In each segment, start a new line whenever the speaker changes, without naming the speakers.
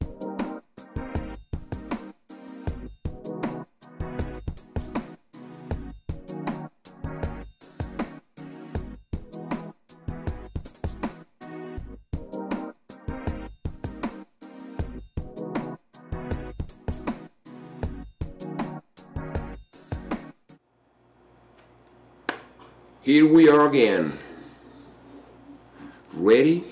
Here we are again, ready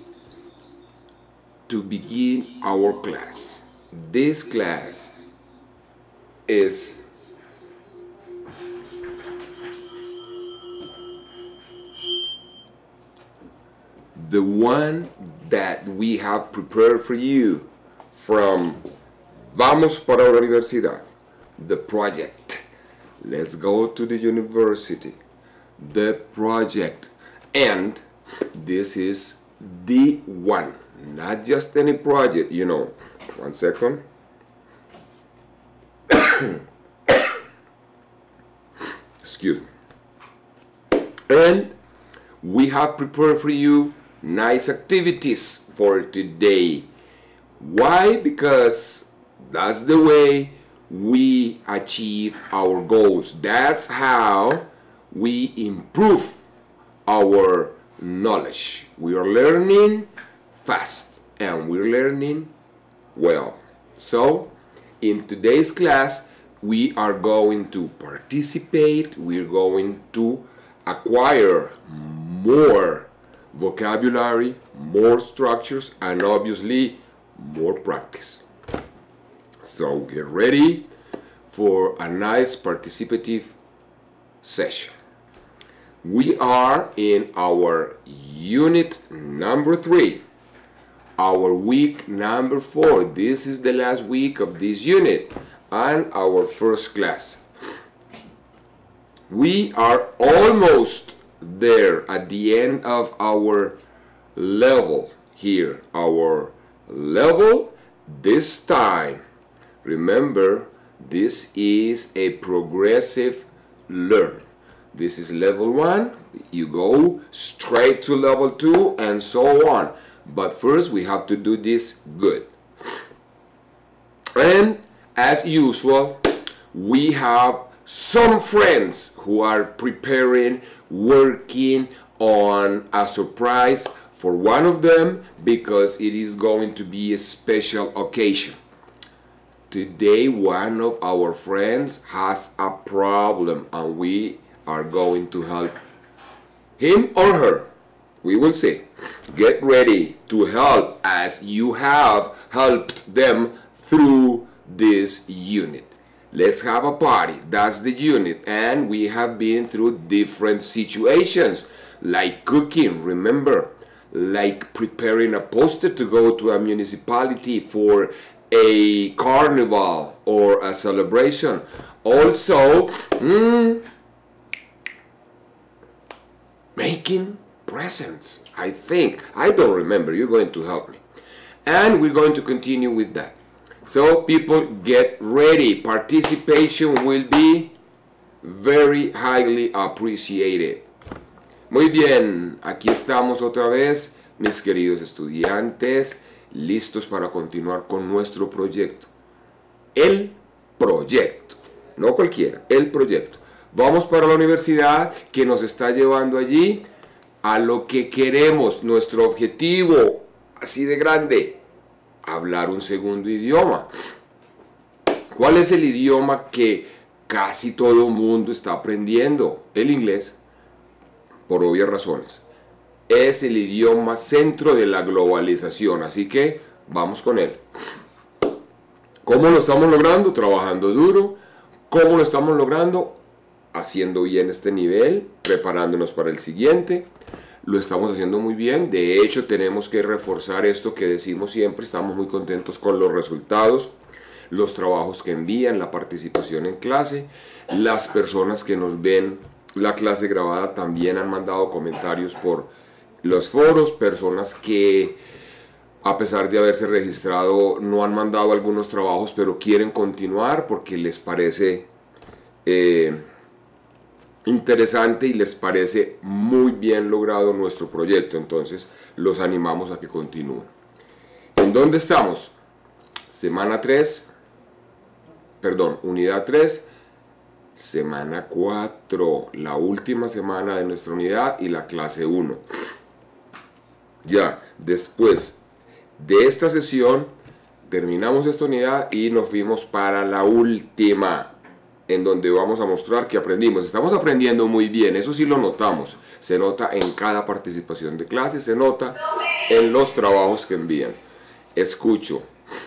to begin our class. This class is the one that we have prepared for you from Vamos para la Universidad, the project. Let's go to the university. The project, and this is the one, not just any project, you know. One second. Excuse me. And we have prepared for you nice activities for today. Why? Because that's the way we achieve our goals. That's how we improve our knowledge. We are learning fast and we're learning well. So in today's class we are going to participate, we're going to acquire more vocabulary, more structures, and obviously more practice. So get ready for a nice participative session. We are in our unit number 3, our week number 4. This is the last week of this unit and our first class. We are almost there at the end of our level here. Our level this time. Remember, this is a progressive learning. This is level 1, you go straight to level 2 and so on. But first we have to do this good. And as usual, we have some friends who are preparing, working on a surprise for one of them because it is going to be a special occasion. Today one of our friends has a problem and we are going to help him or her. We will see. Get ready to help as you have helped them through this unit. Let's have a party. That's the unit. And we have been through different situations like cooking, remember, like preparing a poster to go to a municipality for a carnival or a celebration. Also, making presents, I think. I don't remember. You're going to help me. And we're going to continue with that. So people, get ready. Participation will be very highly appreciated. Muy bien, aquí estamos otra vez, mis queridos estudiantes, listos para continuar con nuestro proyecto. El proyecto, no cualquiera, el proyecto. Vamos para la universidad que nos está llevando allí a lo que queremos, nuestro objetivo, así de grande, hablar un segundo idioma. ¿Cuál es el idioma que casi todo el mundo está aprendiendo? El inglés, por obvias razones. Es el idioma centro de la globalización, así que vamos con él. ¿Cómo lo estamos logrando? Trabajando duro. ¿Cómo lo estamos logrando? Haciendo bien este nivel, preparándonos para el siguiente. Lo estamos haciendo muy bien. De hecho, tenemos que reforzar esto que decimos siempre. Estamos muy contentos con los resultados, los trabajos que envían, la participación en clase. Las personas que nos ven la clase grabada también han mandado comentarios por los foros. Personas que, a pesar de haberse registrado, no han mandado algunos trabajos, pero quieren continuar porque les parece interesante y les parece muy bien logrado nuestro proyecto. Entonces los animamos a que continúen. ¿En dónde estamos? semana 3, perdón, unidad 3, semana 4, la última semana de nuestra unidad y la clase 1. Ya, después de esta sesión, terminamos esta unidad y nos fuimos para la última, en donde vamos a mostrar que aprendimos. Estamos aprendiendo muy bien, eso sí lo notamos. Se nota en cada participación de clase, se nota en los trabajos que envían. Escucho.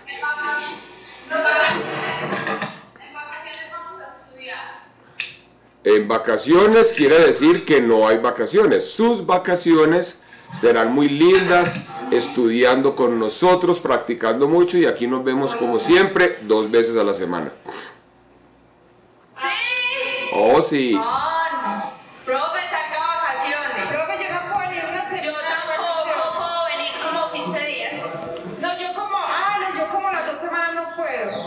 En vacaciones quiere decir que no hay vacaciones. Sus vacaciones serán muy lindas, estudiando con nosotros, practicando mucho, y aquí nos vemos como siempre 2 veces a la semana. Oh, sí.
Profe, saca vacaciones.
Profe, yo no puedo venir una semana.
Yo tampoco puedo venir como 15 días.
No, yo como las 2 semanas no puedo.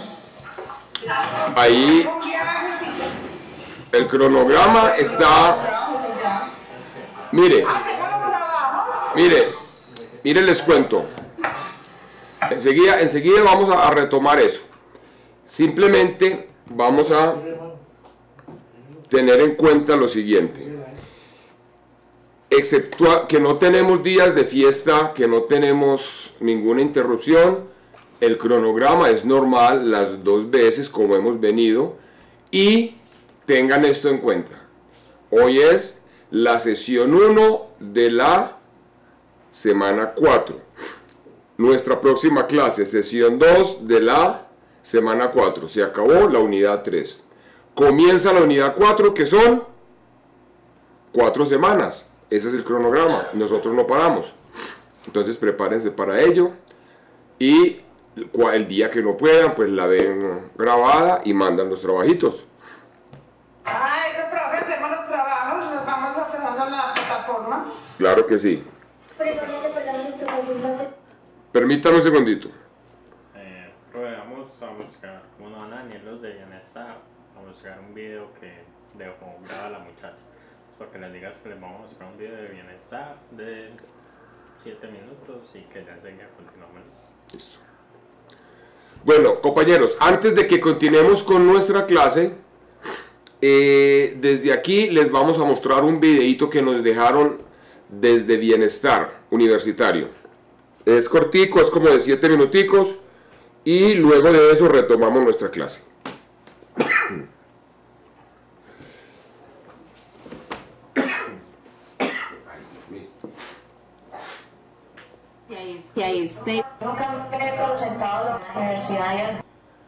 Ahí
Un viaje, sí.
el cronograma está... Mire,
Hacemos los trabajos.
mire, les cuento. Enseguida vamos a retomar eso. Simplemente vamos a tener en cuenta lo siguiente. Excepto que no tenemos días de fiesta, que no tenemos ninguna interrupción, el cronograma es normal las 2 veces como hemos venido, y tengan esto en cuenta. Hoy es la sesión 1 de la semana 4. Nuestra próxima clase, sesión 2 de la semana 4. Se acabó la unidad 3. Comienza la unidad 4, que son 4 semanas. Ese es el cronograma. Nosotros no paramos. Entonces prepárense para ello. Y el día que no puedan, pues la ven grabada y mandan los trabajitos.
Eso, profe, hacemos los trabajos, nos vamos empezando en la plataforma.
Claro que sí. Permítame un segundito.
Vamos a buscar cómo van a venir los de bienestar, a buscar un video que dejó grabada la muchacha. Porque les digas que les vamos a buscar un video de bienestar de 7 minutos y que ya enseguida continuamos.
Listo. Bueno, compañeros, antes de que continuemos con nuestra clase, desde aquí les vamos a mostrar un videito que nos dejaron desde Bienestar Universitario. Es cortico, es como de 7 minuticos, y luego de eso retomamos nuestra clase.
Nunca me he presentado a la universidad.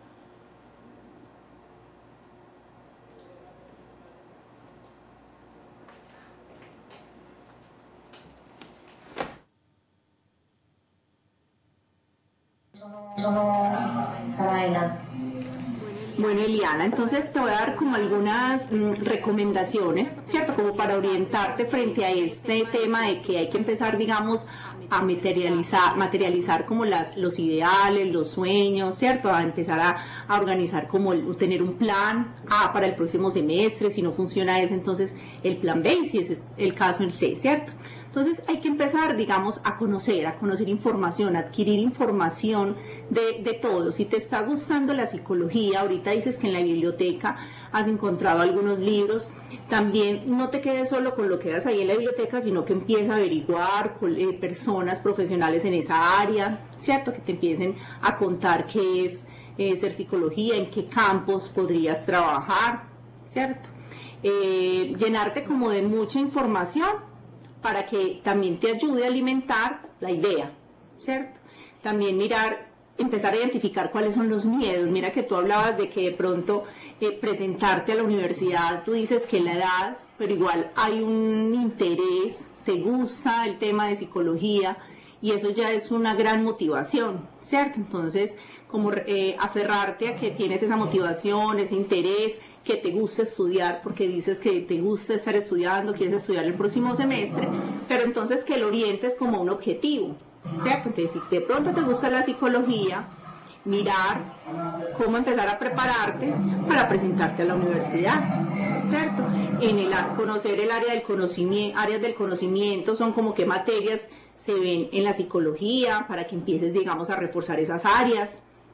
Eso no para adelante.
Bueno, Eliana, entonces te voy a dar como algunas recomendaciones, ¿cierto? Como para orientarte frente a este tema de que hay que empezar, digamos, a materializar como los ideales, los sueños, ¿cierto? A empezar a organizar como tener un plan A para el próximo semestre, si no funciona ese, entonces el plan B, y si ese es el caso, el C, ¿cierto? Entonces hay que empezar, digamos, a conocer información, a adquirir información de todo. Si te está gustando la psicología, ahorita dices que en la biblioteca has encontrado algunos libros, también no te quedes solo con lo que das ahí en la biblioteca, sino que empieza a averiguar con personas profesionales en esa área, ¿cierto? Que te empiecen a contar qué es ser psicología, en qué campos podrías trabajar, ¿cierto? Llenarte como de mucha información para que también te ayude a alimentar la idea, ¿cierto? También empezar a identificar cuáles son los miedos. Mira que tú hablabas de que de pronto presentarte a la universidad, tú dices que la edad, pero igual hay un interés, te gusta el tema de psicología, y eso ya es una gran motivación, ¿cierto? Entonces, como aferrarte a que tienes esa motivación, ese interés, que te gusta estudiar, porque dices que te gusta estar estudiando, quieres estudiar el próximo semestre, pero entonces que lo orientes como un objetivo, ¿cierto? Entonces, si de pronto te gusta la psicología, mirar cómo empezar a prepararte para presentarte a la universidad, ¿cierto? Conocer el área del conocimiento, áreas del conocimiento, son como qué materias se ven en la psicología, para que empieces, digamos, a reforzar esas áreas,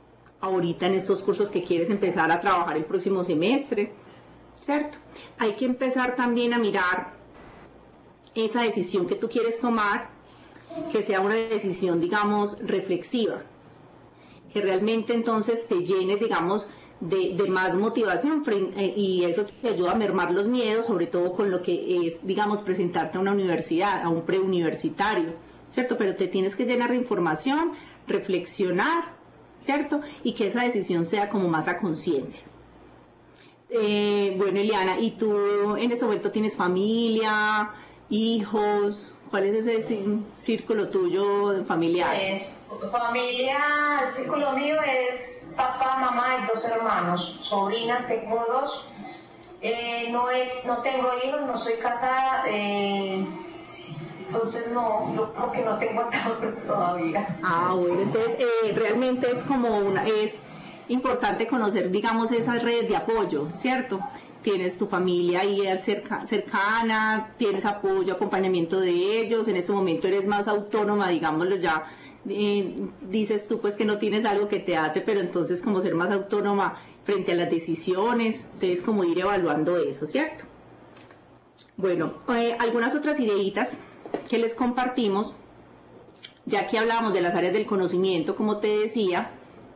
ahorita en estos cursos que quieres empezar a trabajar el próximo semestre, ¿cierto? Hay que empezar también a mirar esa decisión que tú quieres tomar, que sea una decisión, digamos, reflexiva, que realmente entonces te llenes, digamos, de más motivación y eso te ayuda a mermar los miedos, sobre todo con lo que es, digamos, presentarte a una universidad, a un preuniversitario, ¿cierto? Pero te tienes que llenar de información, reflexionar, ¿cierto? Y que esa decisión sea como más a conciencia. Bueno, Eliana, ¿y tú en este momento tienes familia, hijos? ¿Cuál es ese círculo tuyo familiar?
Familia, el círculo mío es papá, mamá y 2 hermanos, sobrinas, tengo 2. No tengo hijos, no soy casada, entonces no, porque no tengo atados todavía.
Ah, bueno, entonces realmente es es importante conocer, digamos, esas redes de apoyo, ¿cierto? Tienes tu familia ahí cercana, tienes apoyo, acompañamiento de ellos, en este momento eres más autónoma, digámoslo ya, dices tú pues que no tienes algo que te ate, pero entonces como ser más autónoma frente a las decisiones, entonces como ir evaluando eso, ¿cierto? Bueno, algunas otras ideitas que les compartimos, ya que hablábamos de las áreas del conocimiento, como te decía,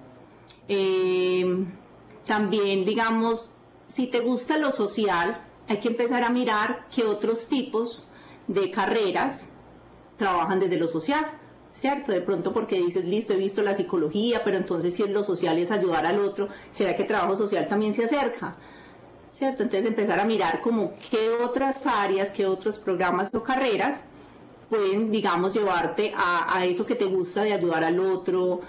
también digamos, si te gusta lo social, hay que empezar a mirar qué otros tipos de carreras trabajan desde lo social, ¿cierto? De pronto porque dices, listo, he visto la psicología, pero entonces si es lo social es ayudar al otro, ¿será que trabajo social también se acerca? ¿Cierto? Entonces empezar a mirar como qué otras áreas, qué otros programas o carreras pueden, digamos, llevarte a eso que te gusta de ayudar al otro,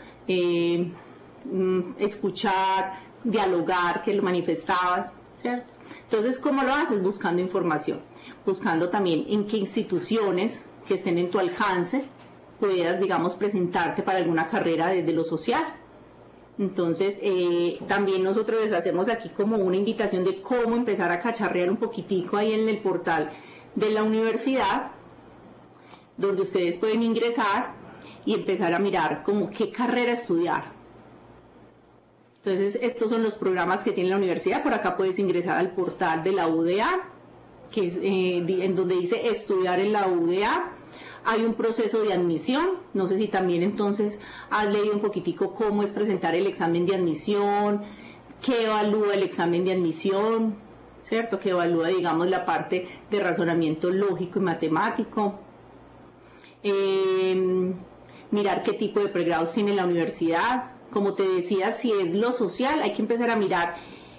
escuchar, dialogar, que lo manifestabas, ¿cierto? Entonces, ¿cómo lo haces? Buscando información, buscando también en qué instituciones que estén en tu alcance puedas, digamos, presentarte para alguna carrera desde lo social. Entonces, también nosotros les hacemos aquí como una invitación de cómo empezar a cacharrear un poquitico ahí en el portal de la universidad, donde ustedes pueden ingresar y empezar a mirar como qué carrera estudiar. Entonces, estos son los programas que tiene la universidad. Por acá puedes ingresar al portal de la UDA, que es en donde dice estudiar en la UDA. Hay un proceso de admisión. No sé si también entonces has leído un poquitico cómo es presentar el examen de admisión, qué evalúa el examen de admisión, ¿cierto? Que evalúa, digamos, la parte de razonamiento lógico y matemático. Mirar qué tipo de pregrados tiene la universidad. Como te decía, si es lo social, hay que empezar a mirar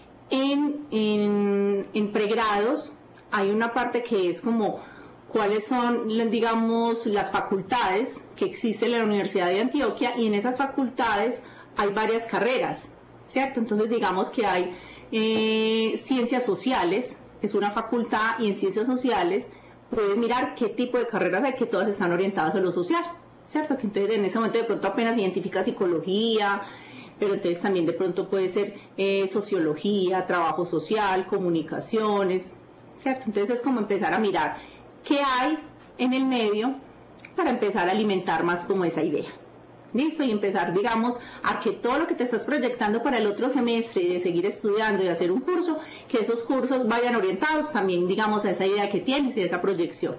en pregrados. Hay una parte que es como cuáles son, digamos, las facultades que existen en la Universidad de Antioquia, y en esas facultades hay varias carreras, ¿cierto? Entonces digamos que hay ciencias sociales, es una facultad, y en ciencias sociales puedes mirar qué tipo de carreras hay, que todas están orientadas a lo social, ¿cierto? Que entonces en ese momento de pronto apenas identifica psicología, pero entonces también de pronto puede ser sociología, trabajo social, comunicaciones, ¿cierto? Entonces es como empezar a mirar qué hay en el medio para empezar a alimentar más como esa idea. ¿Listo? Y empezar, digamos, a que todo lo que te estás proyectando para el otro semestre y de seguir estudiando y hacer un curso, que esos cursos vayan orientados también, digamos, a esa idea que tienes y a esa proyección.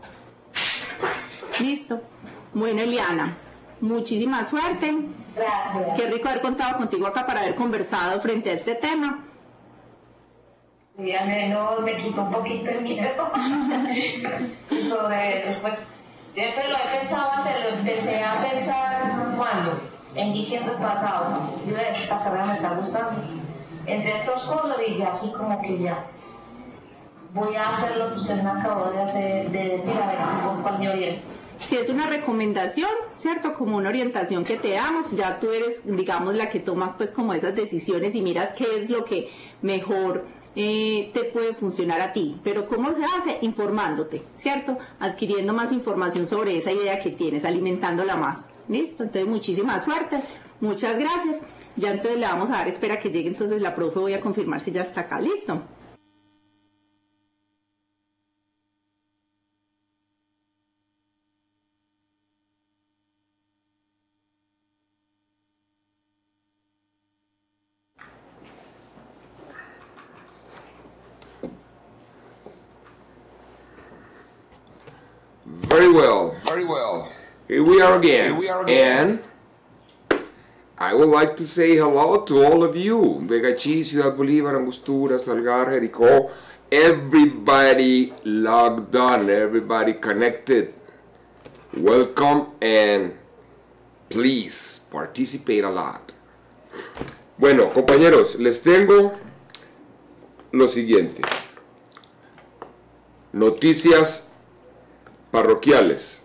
¿Listo? Bueno, Eliana, muchísima suerte.
Gracias.
Qué rico haber contado contigo acá para haber conversado frente a este tema.
Y al menos me quitó un poquito el miedo sobre eso, pues siempre lo he pensado hacer, lo empecé a pensar cuando, en diciembre pasado, yo esta carrera me está gustando, entre estos cursos y ya así como que ya voy a hacer lo que usted me acabó de hacer, de decir, a ver por cuál me oriento.
Si es una recomendación, ¿cierto? Como una orientación que te damos, ya tú eres, digamos, la que toma pues como esas decisiones y miras qué es lo que mejor te puede funcionar a ti. Pero ¿cómo se hace? Informándote, ¿cierto? Adquiriendo más información sobre esa idea que tienes, alimentándola más. ¿Listo? Entonces, muchísima suerte, muchas gracias. Ya entonces le vamos a dar, espera que llegue entonces la profe, voy a confirmar si ya está acá, ¿listo?
Very well. Here we are again. And I would like to say hello to all of you. Vega Chi, Ciudad Bolívar, Angostura, Salgar, Jericó. Everybody logged on, everybody connected. Welcome and please participate a lot. Bueno, compañeros, les tengo lo siguiente. Noticias parroquiales.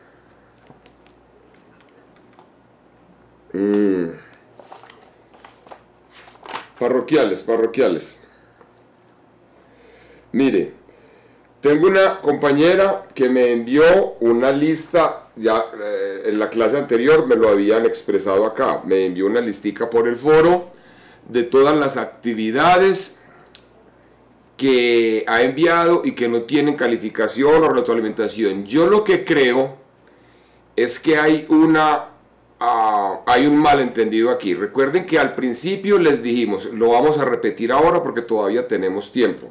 Parroquiales. Mire, tengo una compañera que me envió una lista, ya en la clase anterior me lo habían expresado acá, me envió una listica por el foro de todas las actividades que ha enviado y que no tienen calificación o retroalimentación. Yo lo que creo es que hay un malentendido aquí. Recuerden que al principio les dijimos, lo vamos a repetir ahora porque todavía tenemos tiempo.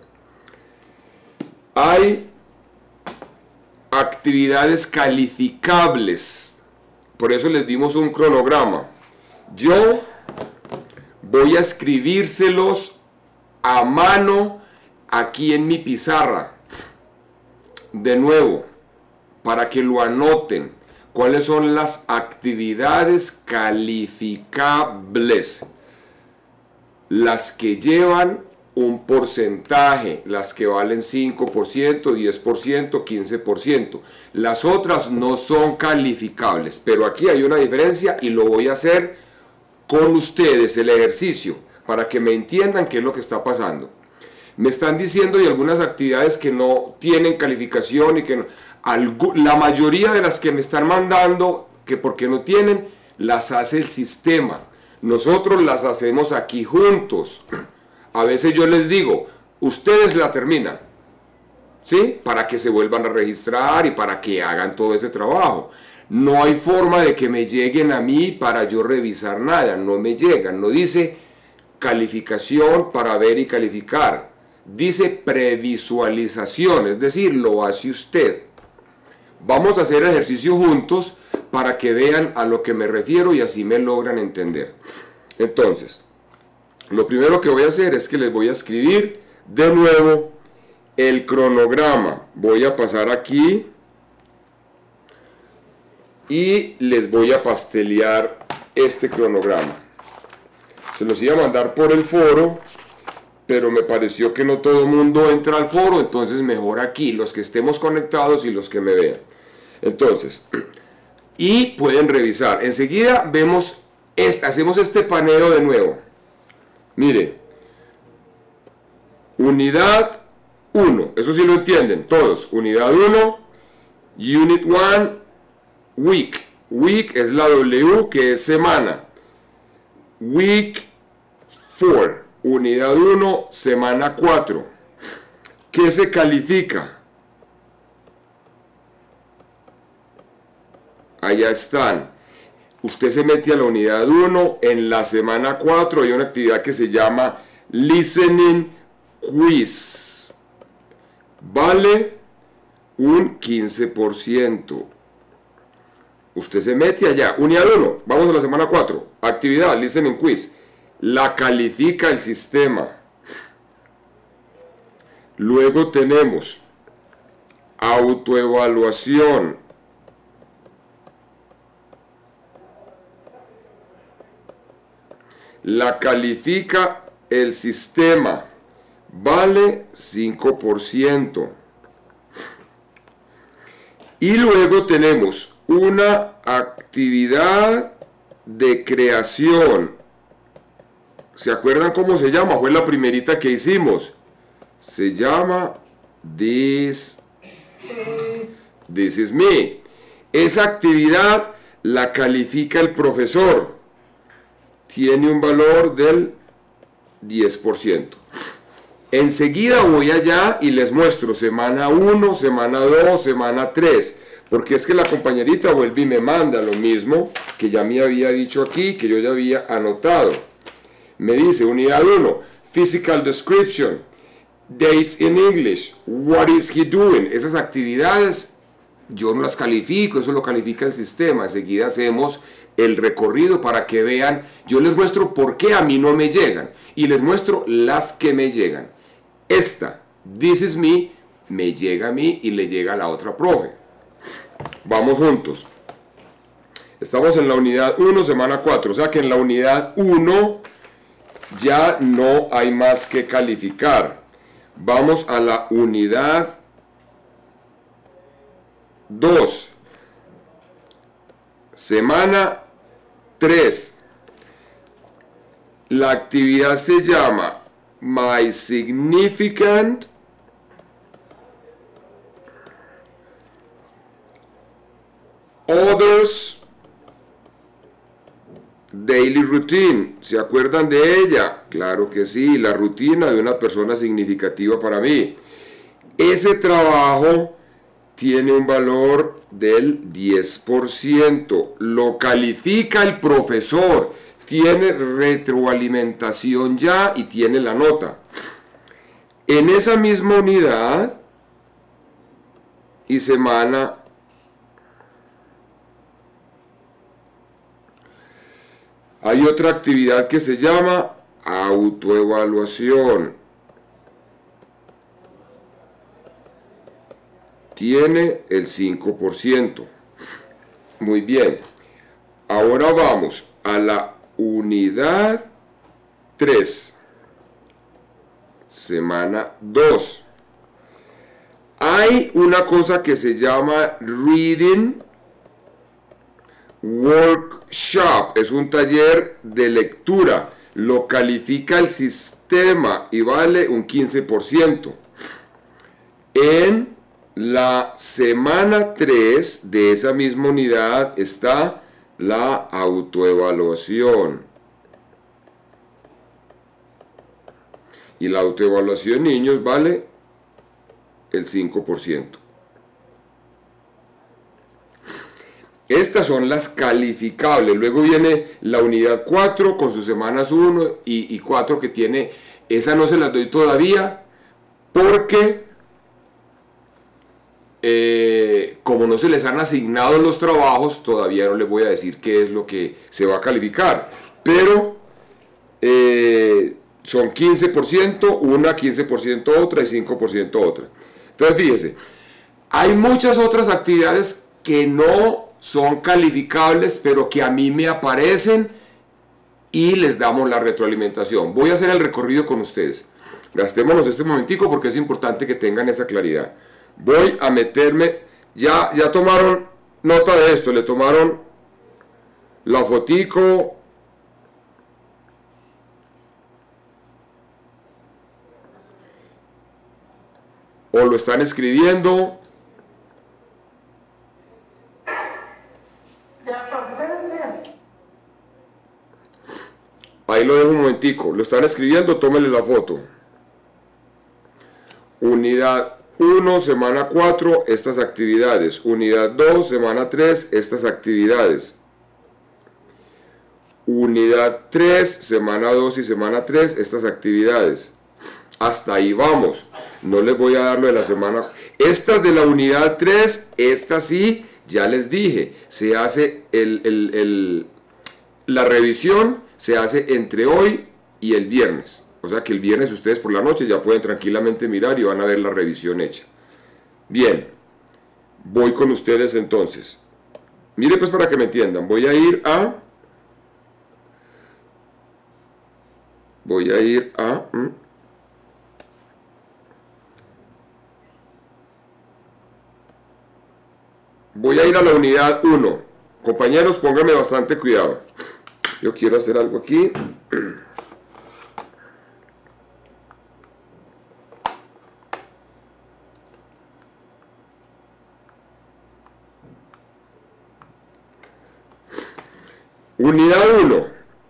Hay actividades calificables, por eso les dimos un cronograma. Yo voy a escribírselos a mano aquí en mi pizarra, de nuevo, para que lo anoten. ¿Cuáles son las actividades calificables? Las que llevan un porcentaje, las que valen 5%, 10%, 15%. Las otras no son calificables, pero aquí hay una diferencia y lo voy a hacer con ustedes, el ejercicio, para que me entiendan qué es lo que está pasando. Me están diciendo de algunas actividades que no tienen calificación y que no, la mayoría de las que me están mandando, que porque no tienen, las hace el sistema. Nosotros las hacemos aquí juntos. A veces yo les digo, ustedes la terminan, ¿sí? Para que se vuelvan a registrar y para que hagan todo ese trabajo. No hay forma de que me lleguen a mí para yo revisar nada, no me llegan. No dice calificación para ver y calificar. Dice previsualización, es decir, lo hace usted. Vamos a hacer el ejercicio juntos para que vean a lo que me refiero y así me logran entender. Entonces, lo primero que voy a hacer es que les voy a escribir de nuevo el cronograma. Voy a pasar aquí y les voy a pastelear este cronograma. Se los iba a mandar por el foro, pero me pareció que no todo el mundo entra al foro, entonces mejor aquí, los que estemos conectados y los que me vean. Entonces, y pueden revisar. Enseguida vemos, hacemos este paneo de nuevo. Mire, unidad 1, eso sí lo entienden todos. Unidad 1, Unit 1, Week. Week es la W, que es semana. Week 4, Unidad 1, semana 4. ¿Qué se califica? Allá están. Usted se mete a la unidad 1, en la semana 4 hay una actividad que se llama Listening Quiz. Vale un 15%. Usted se mete allá. Unidad 1, vamos a la semana 4. Actividad, Listening Quiz. La califica el sistema. Luego tenemos autoevaluación. La califica el sistema. Vale 5%. Y luego tenemos una actividad de creación. ¿Se acuerdan cómo se llama? Fue la primerita que hicimos. Se llama This is Me. Esa actividad la califica el profesor. Tiene un valor del 10%. Enseguida voy allá y les muestro semana 1, semana 2, semana 3. Porque es que la compañerita vuelve y me manda lo mismo que ya me había dicho aquí, que yo ya había anotado. Me dice, unidad 1, Physical Description, Dates in English, What is he doing? Esas actividades yo no las califico, eso lo califica el sistema. Enseguida hacemos el recorrido para que vean. Yo les muestro por qué a mí no me llegan y les muestro las que me llegan. Esta, This Is me llega a mí y le llega a la otra profe. Vamos juntos. Estamos en la unidad 1, semana 4. O sea que en la unidad 1 ya no hay más que calificar. Vamos a la unidad 2, semana 3. La actividad se llama My Significant Others Daily Routine. ¿Se acuerdan de ella? Claro que sí, la rutina de una persona significativa para mí. Ese trabajo tiene un valor del 10%. Lo califica el profesor. Tiene retroalimentación ya y tiene la nota. En esa misma unidad y semana hay otra actividad que se llama autoevaluación. Tiene el 5%. Muy bien. Ahora vamos a la unidad 3, semana 2. Hay una cosa que se llama Reading Workshop. Es un taller de lectura. Lo califica el sistema y vale un 15%. En la semana 3 de esa misma unidad está la autoevaluación. Y la autoevaluación, niños, vale el 5%. Estas son las calificables. Luego viene la unidad 4 con sus semanas 1 y 4 que tiene. Esa no se las doy todavía porque como no se les han asignado los trabajos, todavía no les voy a decir qué es lo que se va a calificar. Pero son 15%, una, 15% otra y 5% otra. Entonces fíjense, hay muchas otras actividades que no son calificables, pero que a mí me aparecen y les damos la retroalimentación. Voy a hacer el recorrido con ustedes. Gastémonos este momentico porque es importante que tengan esa claridad. Voy a meterme, ya tomaron nota de esto, le tomaron la fotico, o lo están escribiendo.
Ya, profesor,
Ahí lo dejo un momentico, lo están escribiendo, tómenle la foto. Unidad 1, semana 4, estas actividades. Unidad 2, semana 3, estas actividades. Unidad 3, semana 2 y semana 3, estas actividades. Hasta ahí vamos. No les voy a dar lo de la semana. Estas de la unidad 3, estas sí, ya les dije. Se hace la revisión, se hace entre hoy y el viernes. O sea que el viernes ustedes por la noche ya pueden tranquilamente mirar y van a ver la revisión hecha. Bien, voy con ustedes entonces. Mire pues para que me entiendan, voy a ir a la unidad 1. Compañeros, pónganme bastante cuidado. Yo quiero hacer algo aquí. Unidad 1,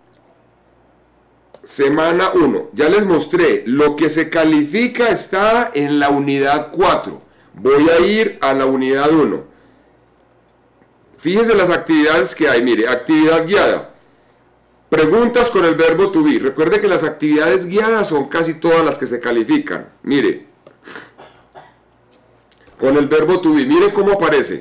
semana 1. Ya les mostré, lo que se califica está en la unidad 4. Voy a ir a la unidad 1. Fíjense las actividades que hay. Mire, actividad guiada. Preguntas con el verbo to be. Recuerde que las actividades guiadas son casi todas las que se califican. Mire, con el verbo to be. Miren cómo aparece.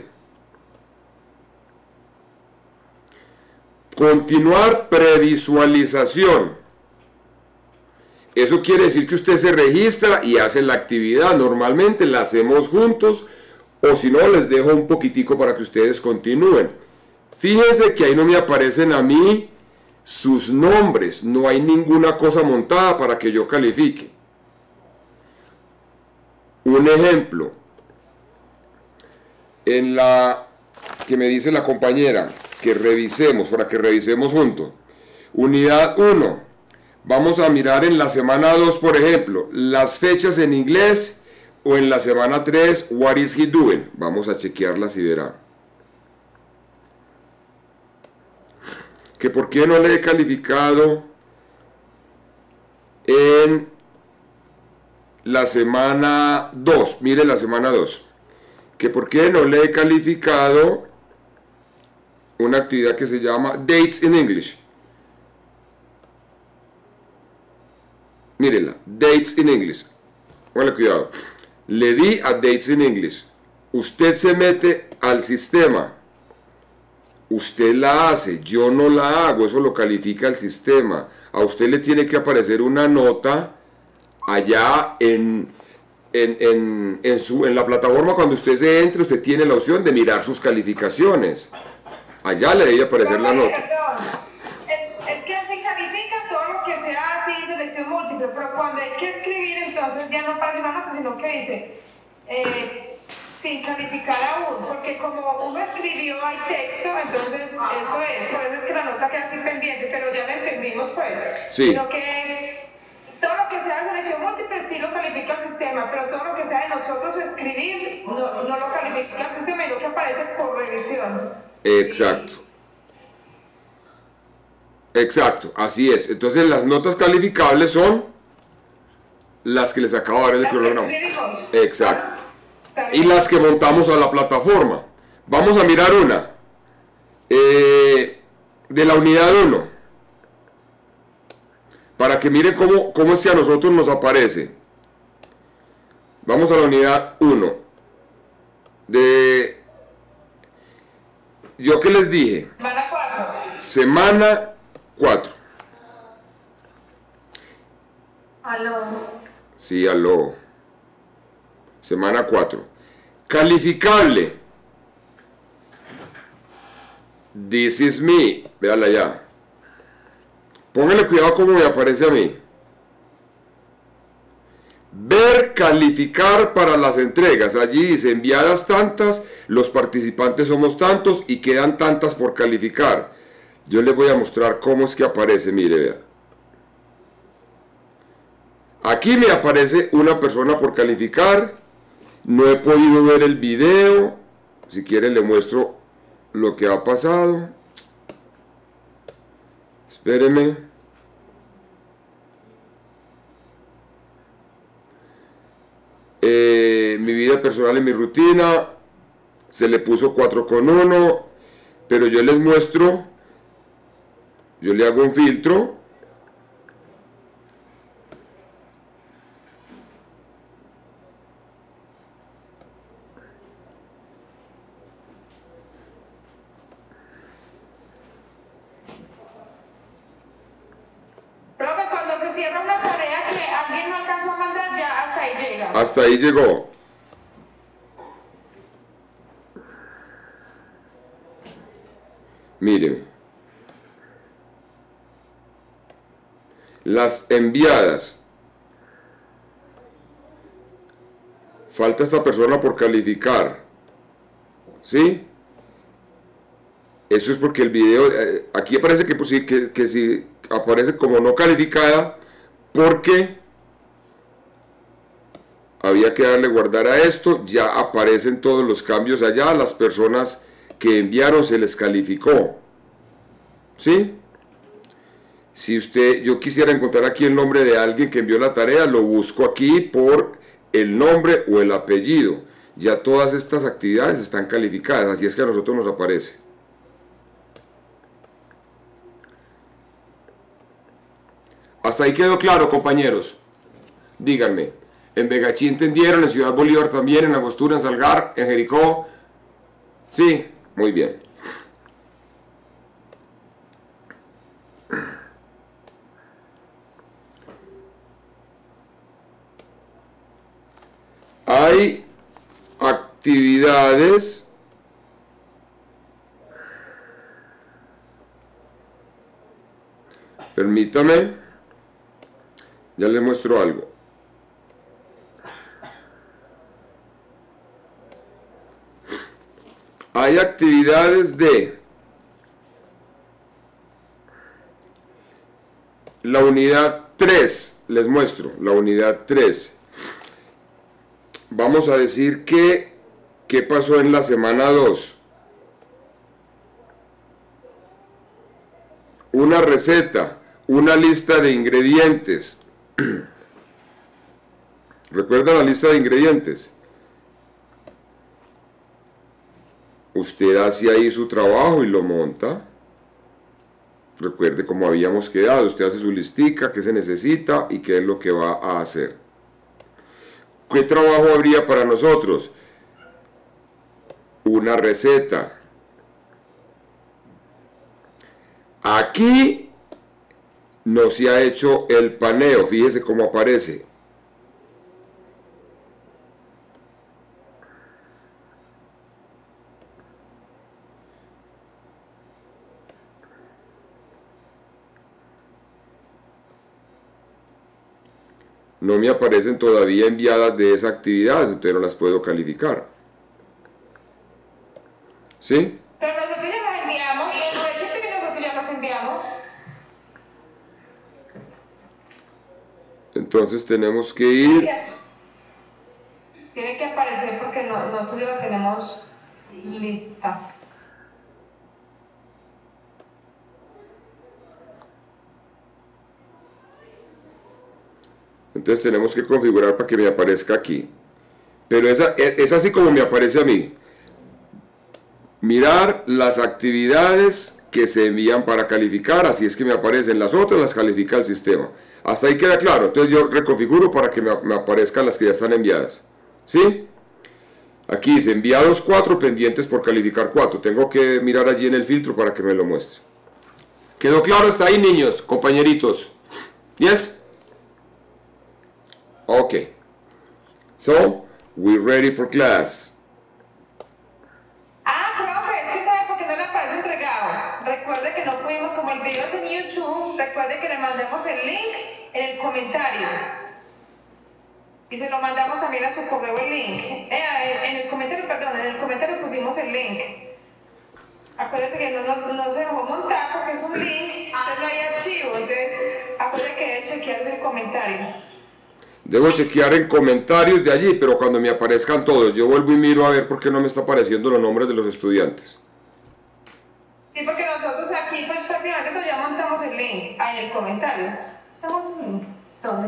Continuar previsualización. Eso quiere decir que usted se registra y hace la actividad. Normalmente la hacemos juntos, o si no, les dejo un poquitico para que ustedes continúen. Fíjense que ahí no me aparecen a mí sus nombres. No hay ninguna cosa montada para que yo califique. Un ejemplo. En la que me dice la compañera que revisemos, para que revisemos juntos. Unidad 1. Vamos a mirar en la semana 2, por ejemplo, las fechas en inglés, o en la semana 3, what is he doing. Vamos a chequearlas y verá. Que por qué no le he calificado en la semana 2. Mire la semana 2. Que por qué no le he calificado una actividad que se llama Dates in English. Mírenla, Dates in English. Póngale cuidado. Le di a Dates in English. Usted se mete al sistema. Usted la hace, yo no la hago, eso lo califica el sistema. A usted le tiene que aparecer una nota allá en la plataforma. Cuando usted se entre, usted tiene la opción de mirar sus calificaciones. Allá le debe aparecer la nota.
Es que se califica todo lo que sea así, selección múltiple, pero cuando hay que escribir, entonces ya no aparece la nota, sino que dice sin calificar aún, porque como uno escribió, hay texto, entonces eso es, por eso es que la nota queda así pendiente, pero ya la entendimos pues.
Sí.
Sino que todo lo que sea de selección múltiple sí lo califica el sistema, pero todo lo que sea de nosotros escribir no lo califica el sistema y lo que aparece por revisión.
Exacto. Exacto, así es. Entonces las notas calificables son las que les acabo de dar en el cronograma. Exacto. Y las que montamos a la plataforma. Vamos a mirar una. De la unidad 1. Para que miren cómo es que a nosotros nos aparece. Vamos a la unidad 1. ¿Yo qué les dije?
Semana 4.
Semana 4.
Aló.
Sí, aló. Semana 4. Calificable. This is me. Véala ya. Póngale cuidado cómo me aparece a mí. Ver, calificar para las entregas. Allí dice enviadas tantas, los participantes somos tantos y quedan tantas por calificar. Yo les voy a mostrar cómo es que aparece. Mire, vea. Aquí me aparece una persona por calificar. No he podido ver el video. Si quieren le muestro lo que ha pasado. Espérenme. Mi vida personal y mi rutina. Se le puso 4,1. Pero yo les muestro. Yo le hago un filtro.
Profe, cuando se cierra una tarea que alguien no alcanzó a mandar, ya hasta ahí llega.
Hasta ahí llegó. Míreme. Las enviadas. Falta esta persona por calificar. ¿Sí? Eso es porque el video... aquí aparece que, pues, sí, que sí, aparece como no calificada porque había que darle guardar a esto. Ya aparecen todos los cambios allá. Las personas que enviaron se les calificó. ¿Sí? Si yo quisiera encontrar aquí el nombre de alguien que envió la tarea, lo busco aquí por el nombre o el apellido. Ya todas estas actividades están calificadas, así es que a nosotros nos aparece. ¿Hasta ahí quedó claro, compañeros? Díganme. En Vegachí entendieron, en Ciudad Bolívar también, en Angostura, en Salgar, en Jericó. Sí, muy bien. Hay actividades permítame, ya les muestro algo. Hay actividades de la unidad 3, les muestro, la unidad 3. Vamos a decir qué pasó en la semana 2. Una receta, una lista de ingredientes. ¿Recuerdan la lista de ingredientes? Usted hace ahí su trabajo y lo monta. Recuerde cómo habíamos quedado. Usted hace su listica, qué se necesita y qué es lo que va a hacer. ¿Qué trabajo habría para nosotros? Una receta. Aquí no se ha hecho el paneo. Fíjese cómo aparece. No me aparecen todavía enviadas de esas actividades, entonces no las puedo calificar. ¿Sí?
Pero nosotros ya las enviamos, y el recipe que nosotros ya las enviamos.
Entonces tenemos que ir.
Tiene que aparecer porque nosotros ya la tenemos lista.
Entonces tenemos que configurar para que me aparezca aquí. Pero es así como me aparece a mí. Mirar las actividades que se envían para calificar, así es que me aparecen. Las otras las califica el sistema. Hasta ahí queda claro. Entonces yo reconfiguro para que me aparezcan las que ya están enviadas. ¿Sí? Aquí dice enviados 4, pendientes por calificar 4. Tengo que mirar allí en el filtro para que me lo muestre. ¿Quedó claro hasta ahí, niños, compañeritos? ¿Yes? Okay, so we're ready for class.
Profe, es que sabe por qué no le aparece entregado. Recuerde que no pudimos, como el video es en YouTube, recuerde que le mandamos el link en el comentario. Y se lo mandamos también a su correo el link. En el comentario pusimos el link. Acuérdese que no se dejó montar porque es un link, entonces no hay archivo. Entonces, acuérdese que debe chequear el comentario.
Debo chequear en comentarios de allí, pero cuando me aparezcan todos, yo vuelvo y miro a ver por qué no me está apareciendo los nombres de los estudiantes.
Sí, porque nosotros aquí pues prácticamente ya montamos el link en el comentario. ¿Estamos en link? ¿Dónde?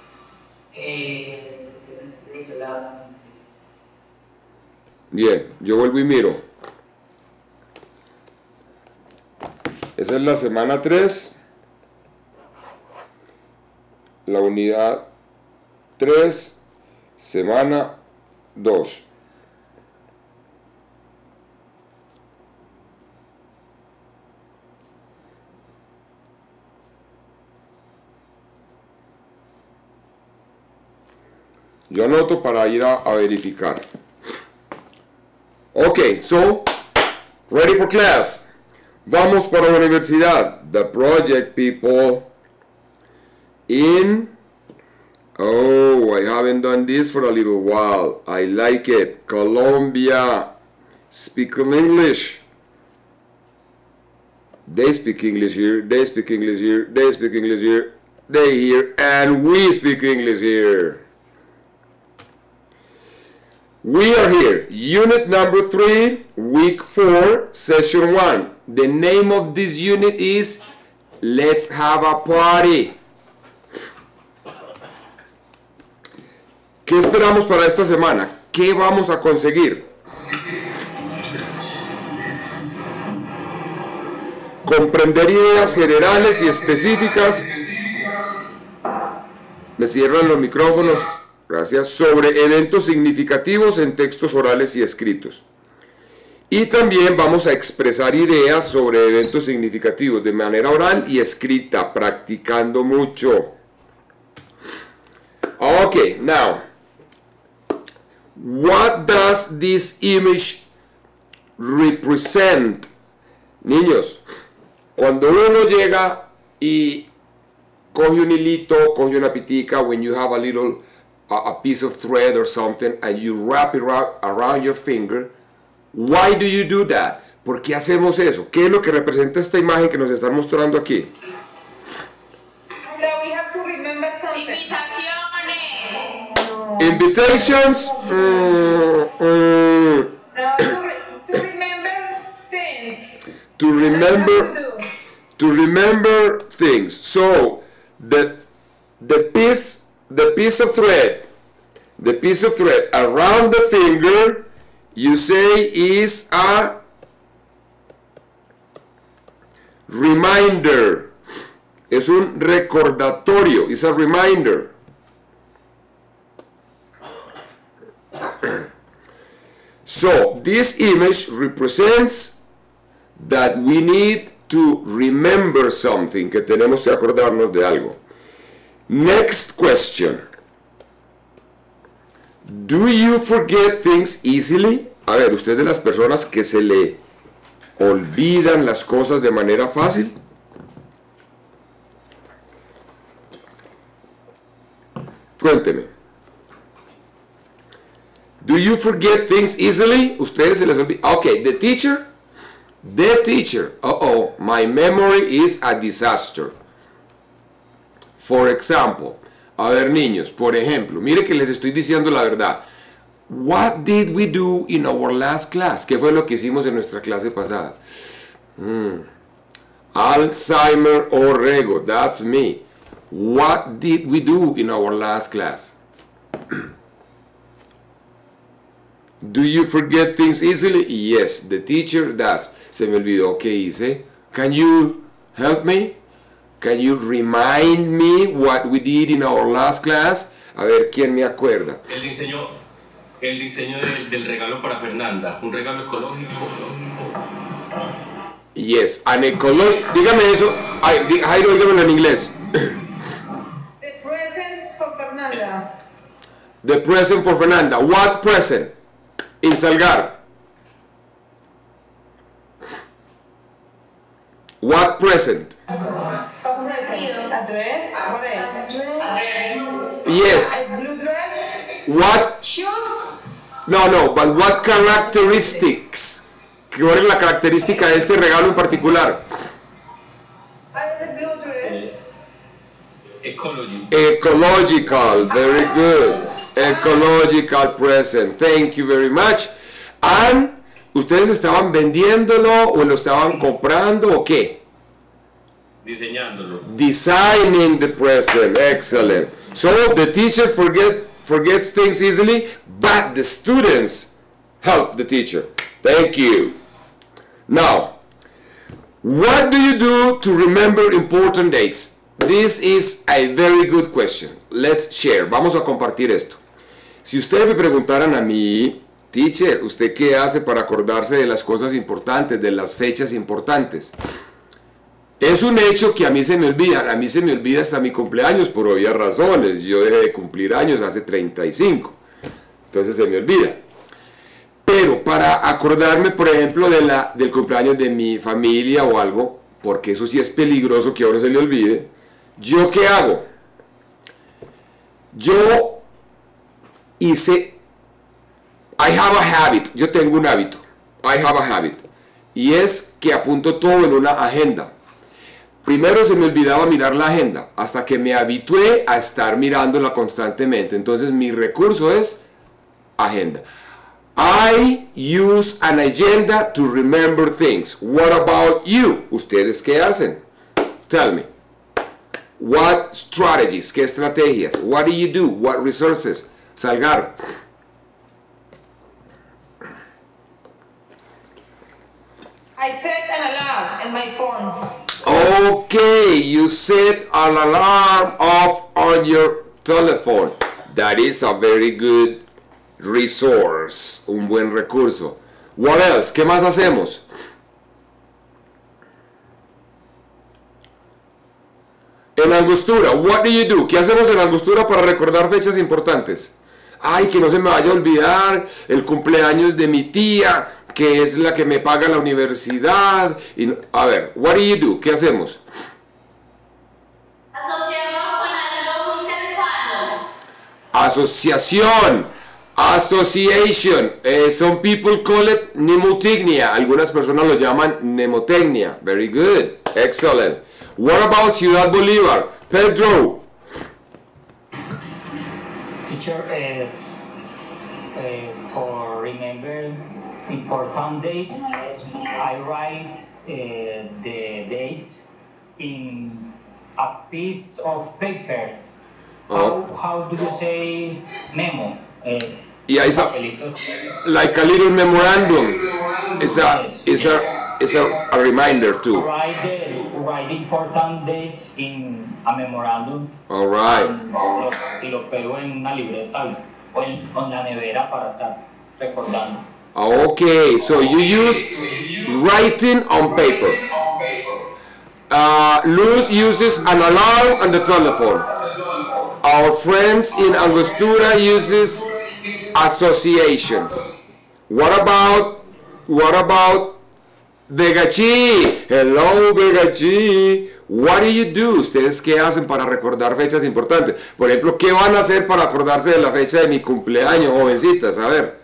Bien, yo vuelvo y miro. Esa es la semana 3. La unidad 3, semana 2. Yo anoto para ir a verificar. Ok, so, ready for class. Vamos para la universidad. The project, people. Oh, I haven't done this for a little while. I like it. Colombia. Speak English. They speak English here. They speak English here. They speak English here. They here. And we speak English here. We are here. Unit number 3, week 4, session 1. The name of this unit is Let's Have a Party. ¿Qué esperamos para esta semana? ¿Qué vamos a conseguir? Comprender ideas generales y específicas. Me cierran los micrófonos. gracias, sobre eventos significativos en textos orales y escritos. Y también vamos a expresar ideas sobre eventos significativos de manera oral y escrita, practicando mucho. Okay, now, what does this image represent? Niños, cuando uno llega y coge un hilito, coge una pitica, when you have a little, a piece of thread or something, and you wrap it around your finger, why do you do that? ¿Por qué hacemos eso? ¿Qué es lo que representa esta imagen que nos están mostrando aquí?
That we have to remember something.
Invitations?
No, to remember things.
To remember things. So the piece of thread around the finger, you say, is a reminder. Es un recordatorio. It's a reminder. So this image represents that we need to remember something, que tenemos que acordarnos de algo. Next question. Do you forget things easily? A ver, ¿usted es de las personas que se le olvidan las cosas de manera fácil? Cuénteme. Do you forget things easily? ¿Ustedes se les olvida? Okay, the teacher. My memory is a disaster. For example, a ver, niños, por ejemplo, mire que les estoy diciendo la verdad. What did we do in our last class? ¿Qué fue lo que hicimos en nuestra clase pasada? Alzheimer or Rego, that's me. What did we do in our last class? Do you forget things easily? Yes, the teacher does. Se me olvidó qué hice. Can you help me? Can you remind me what we did in our last class? A ver, ¿quién me acuerda?
El diseño del regalo para Fernanda. Un regalo ecológico.
Yes, an ecological. Dígame eso. Jairo, dígamelo en inglés.
The presents for Fernanda.
The present for Fernanda. What present? In Salgar. What present? Yes.
Blue dress.
What?
Shoes.
No, but what characteristics? ¿Cuál es la característica de este regalo en particular?
Blue dress.
Ecological, very good. Ecological present. Thank you very much. And ¿ustedes estaban vendiéndolo o lo estaban comprando o qué?
Diseñándolo.
Designing the present. Excellent. So the teacher forgets things easily, but the students help the teacher. Thank you. Now, what do you do to remember important dates? This is a very good question. Let's share. Vamos a compartir esto. Si ustedes me preguntaran a mí, teacher, ¿usted qué hace para acordarse de las cosas importantes, de las fechas importantes? Es un hecho que a mí se me olvida. A mí se me olvida hasta mi cumpleaños por obvias razones. Yo dejé de cumplir años hace 35. Entonces se me olvida. Pero para acordarme, por ejemplo, del cumpleaños de mi familia o algo, porque eso sí es peligroso que a uno se le olvide, ¿yo qué hago? Yo hice... I have a habit. Yo tengo un hábito. I have a habit. Y es que apunto todo en una agenda. Primero se me olvidaba mirar la agenda, hasta que me habitué a estar mirándola constantemente. Entonces mi recurso es agenda. I use an agenda to remember things. What about you? ¿Ustedes qué hacen? Tell me. What strategies? ¿Qué estrategias? What do you do? What resources? Salgar.
I set an alarm in my phone.
Okay, you set an alarm off on your telephone. That is a very good resource. Un buen recurso. What else? ¿Qué más hacemos? En Angostura, what do you do? ¿Qué hacemos en Angostura para recordar fechas importantes? Ay, que no se me vaya a olvidar el cumpleaños de mi tía, que es la que me paga la universidad. Y, a ver, what do you do? ¿Qué hacemos? Asociación. Association. Some people call it mnemotechnia. Algunas personas lo llaman mnemotecnia. Very good. Excellent. What about Ciudad Bolívar? Pedro.
Teacher, for remember important dates, I write the dates in a piece of paper. How do you say memo?
Yeah, it's like a little memorandum. It's a reminder too.
Write important dates in a memorandum.
All right.
Y lo pego en una libreta o en la nevera para estar recordando.
Okay, so you use writing on paper. Luz uses an alarm on the telephone. Our friends in Angostura uses association. What about Vegachi? Hello, Vegachi. What do you do? ¿Ustedes qué hacen para recordar fechas importantes? Por ejemplo, ¿qué van a hacer para acordarse de la fecha de mi cumpleaños, jovencitas? A ver.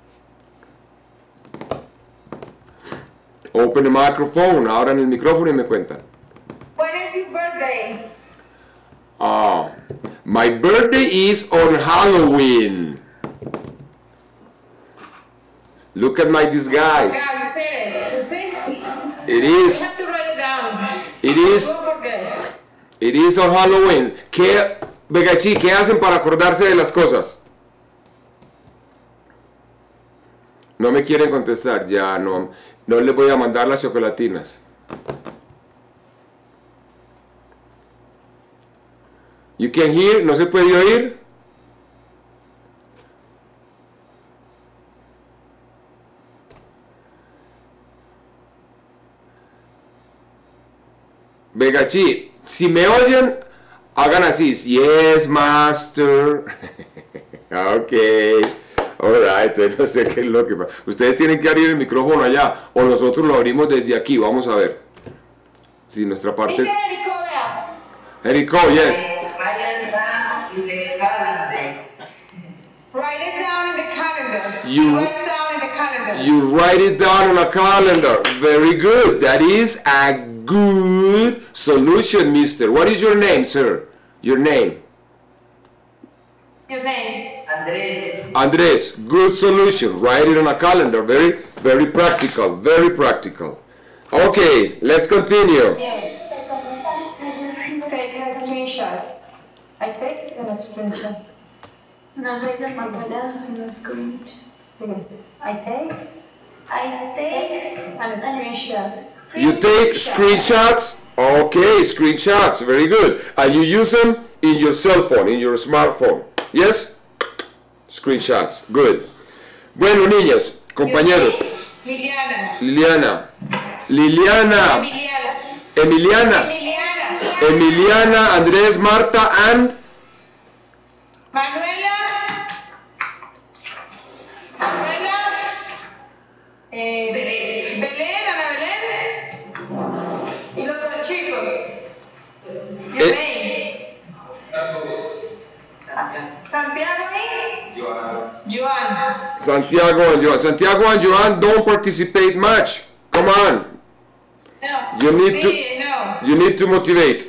Open the microphone. Abran el micrófono y me cuentan.
When is your birthday?
Oh, my birthday is on Halloween. Look at my disguise.
Yeah, you said it. You see?
It
You
is.
have to write it down.
It is.
Don't forget.
It is on Halloween. ¿Qué, Vegachi, qué hacen para acordarse de las cosas? No me quieren contestar. Ya no les voy a mandar las chocolatinas. You can hear. ¿No se puede oír? Vegachi, si me oyen, hagan así. Yes, master. Ok. Alright, no sé qué es lo que pasa. Ustedes tienen que abrir el micrófono allá. O nosotros lo abrimos desde aquí. Vamos a ver. Si nuestra parte.
Dice Erico, vea.
Erico, yes.
Write it down in the calendar.
You-
Write it down in the calendar.
You write it down on a calendar. Very good. That is a good solution, mister. What is your name, sir? Your name?
Your name.
Andres. Good solution. Write it on a calendar. Very, very practical. Very practical. Okay, let's continue.
Take a screenshot. I take a screenshot.
No soy de pantallazos, sino screen.
I take
I
a screenshot.
You take screenshots. Okay, screenshots. Very good. And you use them in your cell phone, in your smartphone. Yes? Screenshots. Good. Bueno, niñas, compañeros.
Liliana.
Liliana. Emiliana. Emiliana, Andrés, Marta, and
Manuela. Belén, Ana Belén. Y los dos chicos. Your name. Santiago y Joan.
Santiago and Joan. Santiago and Joan don't participate much. Come on.
No.
You need to.
Sí, no.
You need to motivate.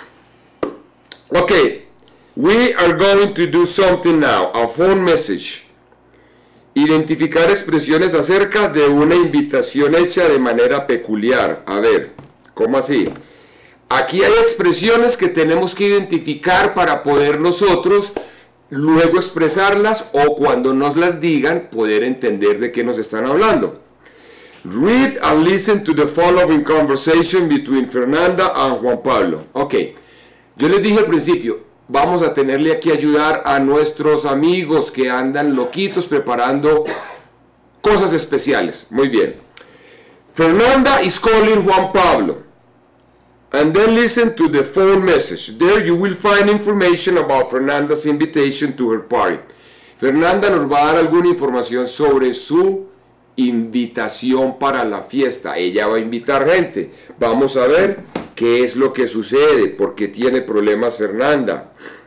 Okay, we are going to do something now. A phone message. Identificar expresiones acerca de una invitación hecha de manera peculiar. A ver, ¿cómo así? Aquí hay expresiones que tenemos que identificar para poder nosotros luego expresarlas o cuando nos las digan poder entender de qué nos están hablando. Read and listen to the following conversation between Fernanda and Juan Pablo. Ok, yo les dije al principio, vamos a tenerle que ayudar a nuestros amigos que andan loquitos preparando cosas especiales. Muy bien. Fernanda is calling Juan Pablo. And then listen to the phone message. There you will find information about Fernanda's invitation to her party. Fernanda nos va a dar alguna información sobre su invitación para la fiesta. Ella va a invitar gente. Vamos a ver qué es lo que sucede, por qué tiene problemas Fernanda.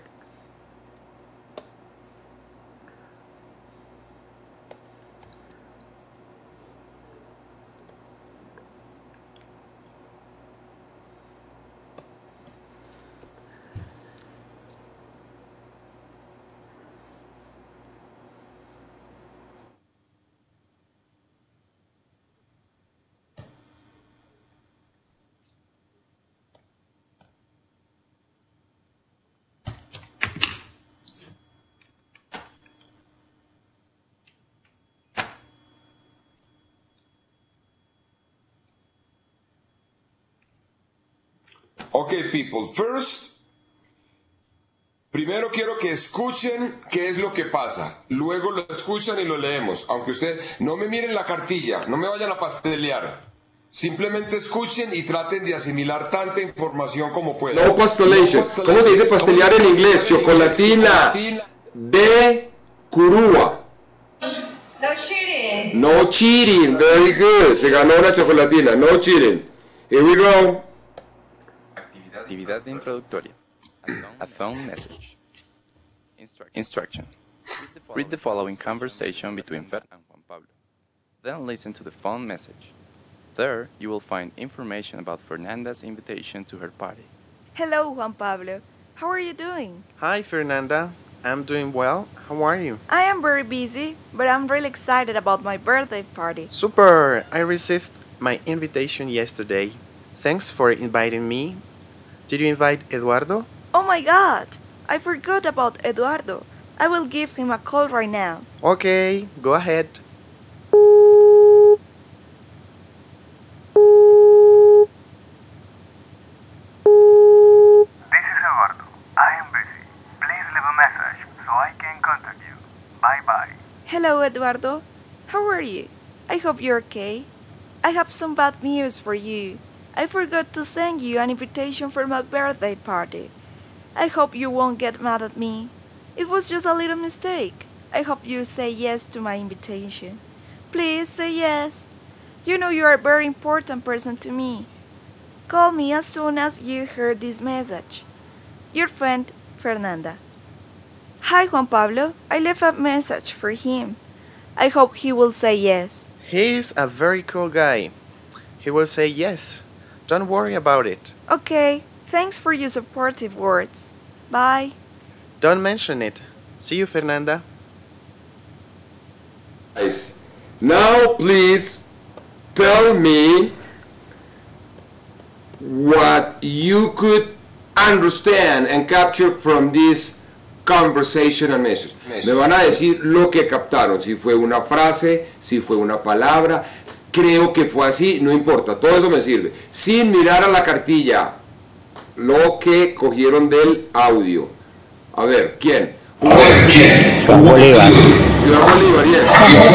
Okay, people, primero quiero que escuchen qué es lo que pasa, luego lo escuchan y lo leemos, aunque ustedes no me miren la cartilla, no me vayan a pastelear, simplemente escuchen y traten de asimilar tanta información como puedan. No pastelation, ¿cómo se dice pastelear en inglés? Chocolatina de Curúa.
No cheating.
No cheating, very good, se ganó una chocolatina, no cheating. Here we go.
Actividad introductoria. A phone message. Instruction. Read the following conversation between Fer and Juan Pablo. Then listen to the phone message. There, you will find information about Fernanda's invitation to her party.
Hello, Juan Pablo. How are you doing?
Hi, Fernanda. I'm doing well. How are you?
I am very busy, but I'm really excited about my birthday party.
Super! I received my invitation yesterday. Thanks for inviting me. Did you invite Eduardo?
Oh my god! I forgot about Eduardo. I will give him a call right now.
Okay, go ahead.
This is Eduardo. I am busy. Please leave a message so I can contact you. Bye-bye.
Hello, Eduardo. How are you? I hope you're okay. I have some bad news for you. I forgot to send you an invitation for my birthday party. I hope you won't get mad at me. It was just a little mistake. I hope you'll say yes to my invitation. Please say yes. You know you are a very important person to me. Call me as soon as you heard this message. Your friend, Fernanda. Hi, Juan Pablo. I left a message for him. I hope he will say yes.
He's a very cool guy. He will say yes. Don't worry about it.
Okay, thanks for your supportive words. Bye.
Don't mention it. See you, Fernanda.
Nice. Now, please tell me what you could understand and capture from this conversation and message. Me van a decir lo que captaron, si fue una frase, si fue una palabra. Creo que fue así, no importa, todo eso me sirve. Sin mirar a la cartilla, lo que cogieron del audio. A ver, ¿quién?
Ciudad Bolívar.
Ciudad Bolívar, yes.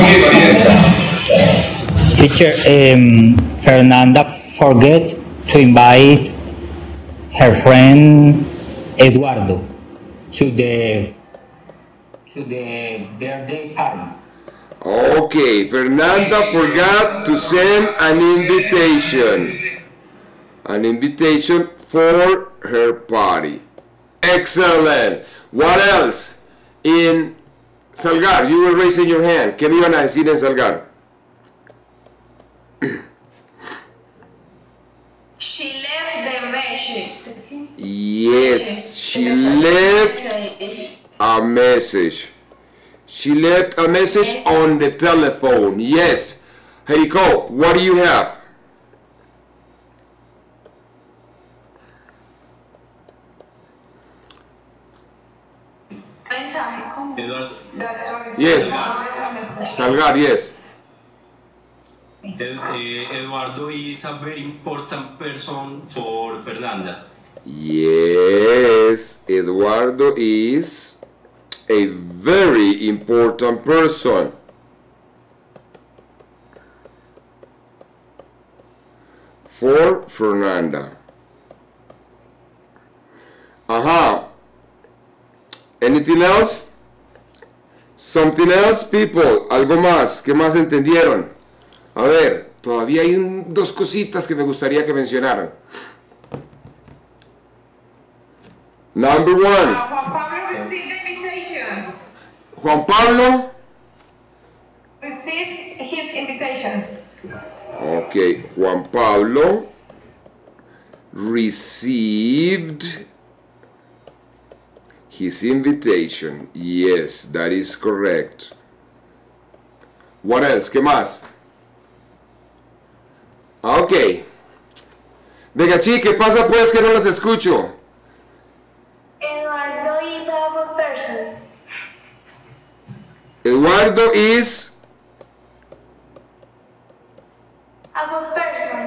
Teacher, Fernanda forget to invite her friend Eduardo to the birthday party.
Okay, Fernanda forgot to send an invitation. An invitation for her party. Excellent. What else? In Salgar, you were raising your hand. ¿Qué me iban a decir en Salgar?
She left the message.
Yes, she left a message. She left a message on the telephone. Yes. Heiko, what do you have? Yes. Salgar, yes.
Eduardo is a very important person for Fernanda.
Yes, Eduardo is a very important person. For Fernanda. Ajá. Anything else? Something else, people. Algo más. ¿Qué más entendieron? A ver, todavía hay dos cositas que me gustaría que mencionaran. Number one.
Juan Pablo received the invitation.
Juan Pablo.
Received his invitation.
Okay, Juan Pablo received his invitation. Yes, that is correct. What else? ¿Qué más? Ok. Vegachi, ¿qué pasa pues que no las escucho?
Eduardo is a good person.
Eduardo is
A good person.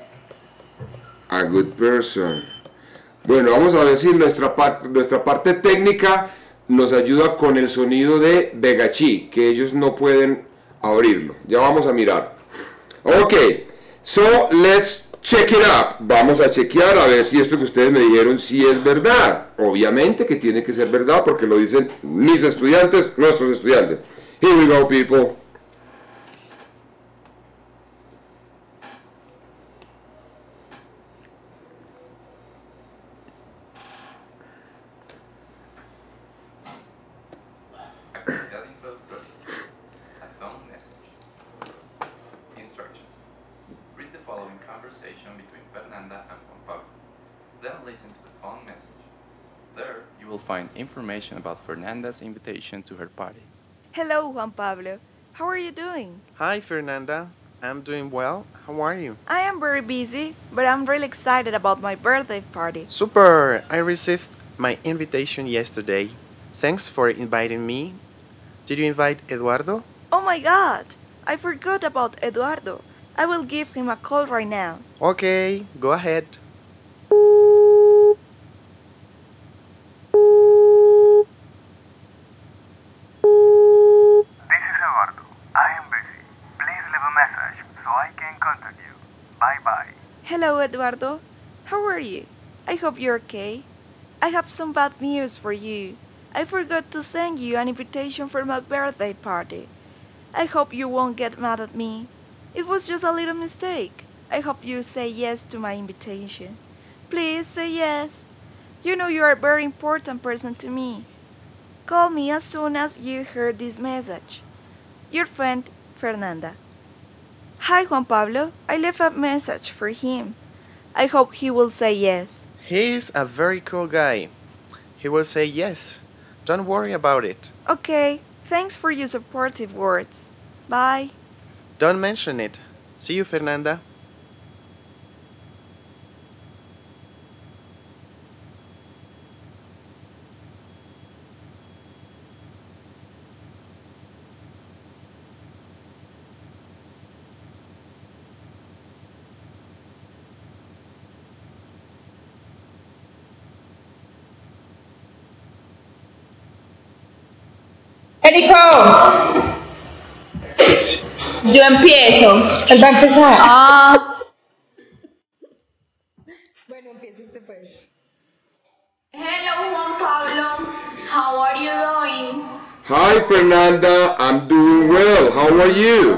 a good person. Bueno, vamos a ver si nuestra parte técnica nos ayuda con el sonido de Vegachi, que ellos no pueden abrirlo. Ya vamos a mirar. Ok, so let's check it up. Vamos a chequear a ver si esto que ustedes me dijeron sí es verdad. Obviamente que tiene que ser verdad porque lo dicen mis estudiantes, nuestros estudiantes. Here we go, people.
Actividad introductoria. A phone message. Instruction. Read the following conversation between Fernanda and Juan Pablo. Then listen to the phone message. There, you will find information about Fernanda's invitation to her party.
Hello, Juan Pablo. How are you doing?
Hi, Fernanda. I'm doing well. How are you?
I am very busy, but I'm really excited about my birthday party.
Super! I received my invitation yesterday. Thanks for inviting me. Did you invite Eduardo?
Oh my god! I forgot about Eduardo. I will give him a call right now.
Okay, go ahead.
This is Eduardo. I am busy. Please leave a message so I can contact you. Bye-bye.
Hello, Eduardo. How are you? I hope you're okay. I have some bad news for you. I forgot to send you an invitation for my birthday party. I hope you won't get mad at me. It was just a little mistake. I hope you'll say yes to my invitation. Please say yes. You know you are a very important person to me. Call me as soon as you heard this message. Your friend, Fernanda. Hi, Juan Pablo. I left a message for him. I hope he will say yes.
He is a very cool guy. He will say yes. Don't worry about it.
Okay, thanks for your supportive words. Bye.
Don't mention it. See you, Fernanda.
Érico, yo empiezo. Él va a empezar.
Bueno, empieza usted pues. Hello, Juan Pablo. How are you doing?
Hi, Fernanda. I'm doing well. How are you?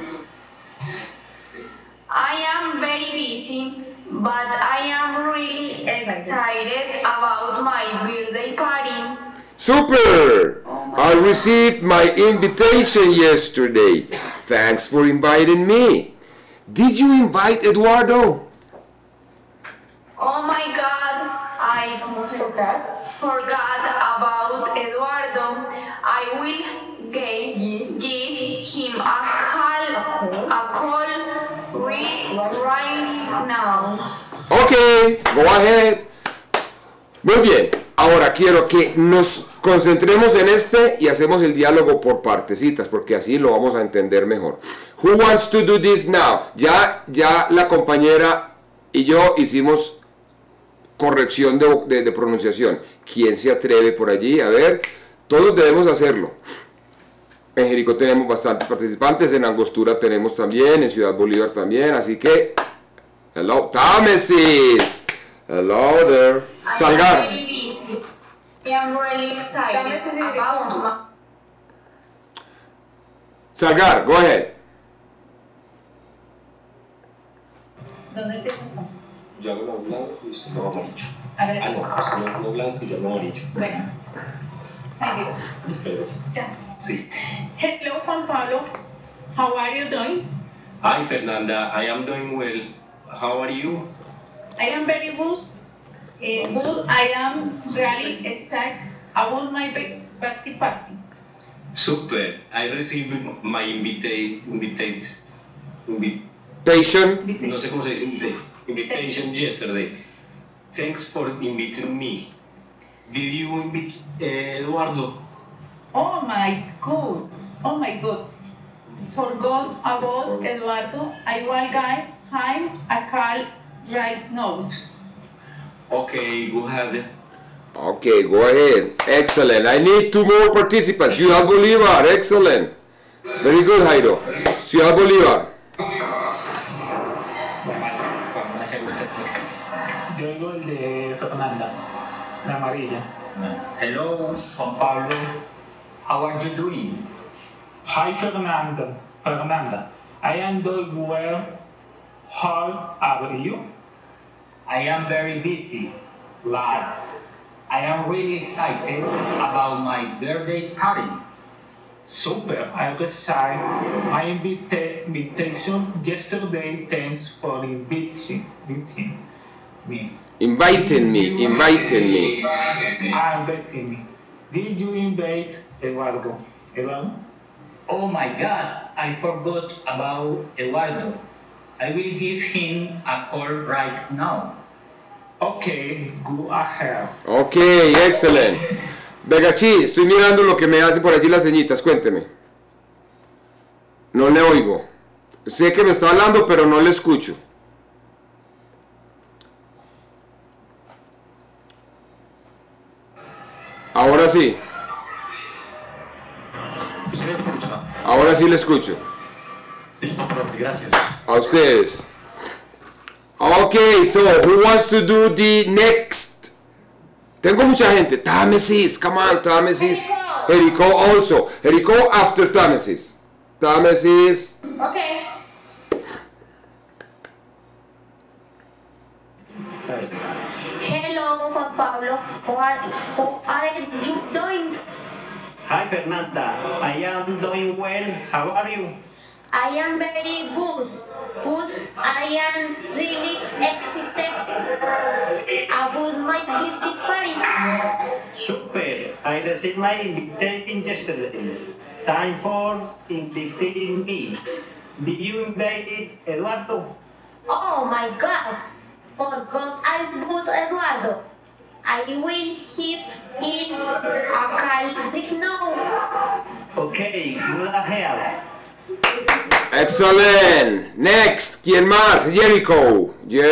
I am very busy, but I am really excited about my birthday party.
Super! I received my invitation yesterday. Thanks for inviting me. Did you invite Eduardo?
Oh my God, I forgot about Eduardo. I will give him a call right now.
Okay, go ahead. Muy bien. Ahora quiero que nos concentremos en este y hacemos el diálogo por partecitas, porque así lo vamos a entender mejor. Who wants to do this now? Ya la compañera y yo hicimos corrección de pronunciación. ¿Quién se atreve por allí? A ver, todos debemos hacerlo. En Jericó tenemos bastantes participantes, en Angostura tenemos también, en Ciudad Bolívar también, así que... Hello, Támesis. Hello there. Salgar.
I'm really excited about
Salgar, go ahead.
¿Dónde empiezas?
Yo hago lo blanco y usted lo amarillo. No, usted lo blanco y yo lo amarillo.
Bueno. Ay, Dios.
Entonces, sí.
Hello, Juan Pablo. How are you doing?
Hi, Fernanda. I am doing well. How are you?
I am very good. Good. I am really excited about my birthday party.
Super. I received my invitation. No sé cómo se dice invitation yesterday. Thanks for inviting me. Did you invite Eduardo?
Oh my God. Oh my God. Forgot about Eduardo. I will give him a call right now.
Okay, go ahead.
Okay, go ahead. Excellent. I need 2 more participants. Ciudad Bolívar, excellent. Very good, Jairo. Ciudad Bolívar.
Yo digo el de Fernanda, la amarilla. Hello, Juan Pablo. How are you doing? Hi, Fernanda. I am doing well. How are you? I am very busy. Glad. I am really excited about my birthday party. Super. I received my invitation yesterday. Thanks for inviting me.
Inviting me.
Inviting me. Did you invite Eduardo? Oh my God, I forgot about Eduardo. I will give him a call right now. Okay, go ahead.
Okay, excellent. Vegachi, estoy mirando lo que me hace por allí las señitas, cuénteme. No le oigo. Sé que me está hablando, pero no le escucho. Ahora sí. Ahora sí le escucho.
Listo, profe, gracias.
A ustedes. Okay, so who wants to do the next? Tengo mucha gente. Támesis, come on, Támesis. Jericó also. Jericó after Támesis. Támesis.
Okay. Hello, Juan Pablo. How are you doing?
Hi, Fernanda. I am doing well. How are you?
I am very good. I am really excited about my birthday party.
Super. I received my invitation yesterday. Time for inviting me. Did you invite Eduardo?
Oh my God. Forgot about Eduardo. I will hit in a call now.
Okay, go ahead.
Excellent. Next, ¿quién más? Jericho.